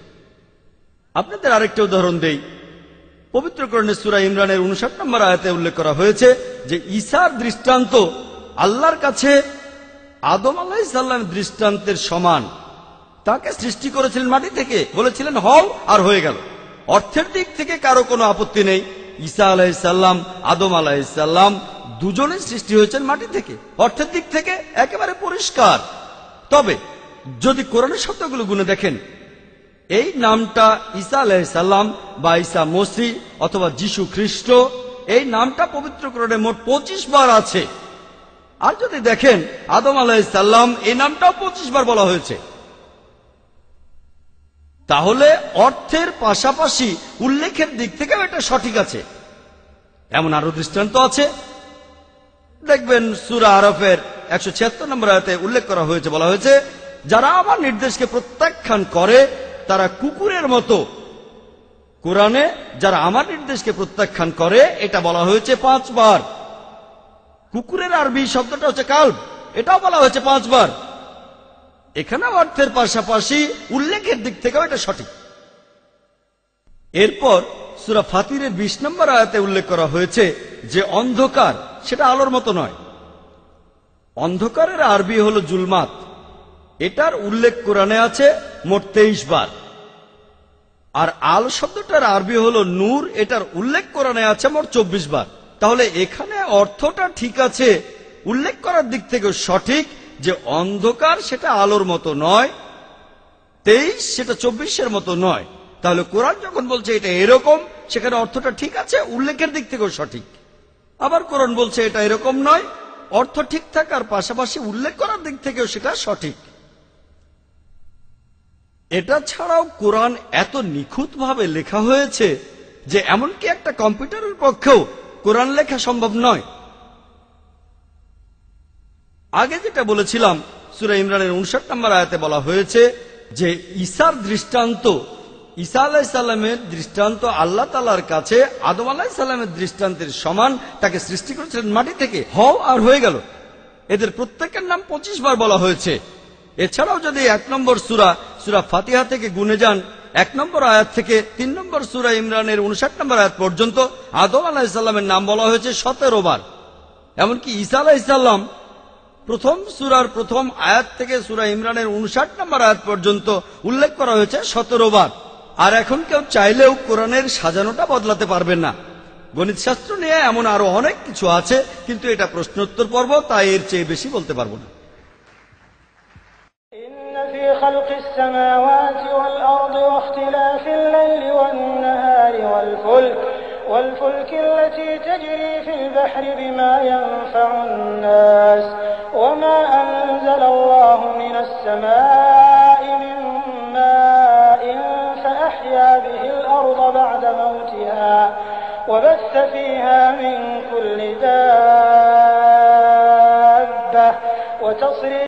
আপনাদের আরেকটা উদাহরণ দেই। পবিত্র কোরআনের সূরা ইমরানের 59 নম্বর আয়াতে উল্লেখ করা হয়েছে যে ঈসার দৃষ্টান্ত আল্লাহর কাছে আদম আলাইহিস সালামের দৃষ্টান্তের সমান। তাকে সৃষ্টি করেছিলেন মাটি থেকে, বলেছিলেন হও, আর হয়ে গেল। অর্থের দিক থেকে কারো কোনো আপত্তি নেই। ঈসা আলাইহিস সালাম, আদম আলাইহিস সালাম দুজনেই সৃষ্টি হয়েছেন মাটি থেকে। অর্থের দিক থেকে একেবারে পরিষ্কার। তবে যদি কোরআনের শব্দগুলো গুনে দেখেন, এই নামটা ঈসা আলাইহিস সালাম বা ঈসা মসিহ অথবা যিশু খ্রিস্ট, এই নামটা পবিত্র কোরআনে মোট 25 বার আছে। আর যদি দেখেন আদম আলাইহিস সালাম, এই নামটাও 25 বার বলা হয়েছে। তাহলে অর্থের পাশাপাশি উল্লেখের দিক থেকেও এটা সঠিক আছে। এমন আরো দৃষ্টান্ত আছে। দেখবেন সূরা আরাফের 176 নম্বর আয়াতে উল্লেখ করা হয়েছে, বলা হয়েছে যারা আমার নির্দেশকে প্রত্যাখ্যান করে তারা কুকুরের মতো। কোরআনে যারা আমার নির্দেশকে প্রত্যাখ্যান করে এটা বলা হয়েছে 5 বার। কুকুরের আরবি শব্দটা হচ্ছে কালব, এটাও বলা হয়েছে 5 বার। এখানে অর্থের পাশাপাশি উল্লেখের দিক থেকেও এটা সঠিক। এরপর সূরা ফাতিরের 20 নম্বর আয়াতে উল্লেখ করা হয়েছে যে অন্ধকার সেটা আলোর মতো নয়। অন্ধকারের আরবি হলো জুলমাত। এটার উল্লেখ কোরআনে আছে মোট 23 বার। আর আলো শব্দটার আরবি হলো নূর, এটার উল্লেখ কোরআনে আছে মোট 24 বার। তাহলে এখানে অর্থটা ঠিক আছে, উল্লেখ করার দিক থেকে সঠিক যে অন্ধকার সেটা আলোর মতো নয়, 23 সেটা 24-এর মতো নয়। তাহলে কোরআন যখন বলছে এটা এরকম, সেখানে অর্থটা ঠিক আছে, উল্লেখের দিক থেকেও সঠিক। আবার কোরআন বলছে এটা এরকম নয়, অর্থ ঠিক থাকার পাশাপাশি উল্লেখ করার দিক থেকেও সেটা সঠিক। এটা ছাড়াও কোরআন এত নিখুঁতভাবে লেখা হয়েছে যে এমনকি একটা কম্পিউটারের পক্ষেও কোরআন লেখা সম্ভব নয়। আগে যেটা বলেছিলাম, সূরা ইমরানের 59 নম্বর আয়াতে বলা হয়েছে যে ঈসার দৃষ্টান্ত, ঈসা আলাইহিস সালামের দৃষ্টান্ত আল্লাহ তাআলার কাছে আদম আলাইহিস সালামের দৃষ্টান্তের সমান। তাকে সৃষ্টি করেছিলেন মাটি থেকে, হও আর হয়ে গেল। এদের প্রত্যেকের নাম 25 বার বলা হয়েছে। এছাড়াও যদি 1 নম্বর সূরা ফাতিহা থেকে গুনে যান, 1 নম্বর আয়াত থেকে 3 নম্বর সূরা ইমরানের 59 নম্বর আয়াত পর্যন্ত আদম আলাইহিস সালামের নাম বলা হয়েছে 17 বার। এমনকি ঈসা আলাইহিস সালাম প্রথম সূরার প্রথম আয়াত থেকে সূরা ইমরানের 59 নম্বর আয়াত পর্যন্ত উল্লেখ করা হয়েছে 17 বার। আর এখন কেউ চাইলেও কোরআনের সাজানোটা বদলাতে পারবেন না। গণিত শাস্ত্র নিয়ে এমন আরো অনেক কিছু আছে, কিন্তু এটা প্রশ্নোত্তর পর্ব, তাই এর চেয়ে বেশি বলতে পারবো না। في خلق السماوات والأرض واختلاف الليل والنهار والفلك التي تجري في البحر بما ينفع الناس وما أنزل الله من السماء من ماء فأحيا به الأرض بعد موتها وبث فيها من كل دابة وتصريف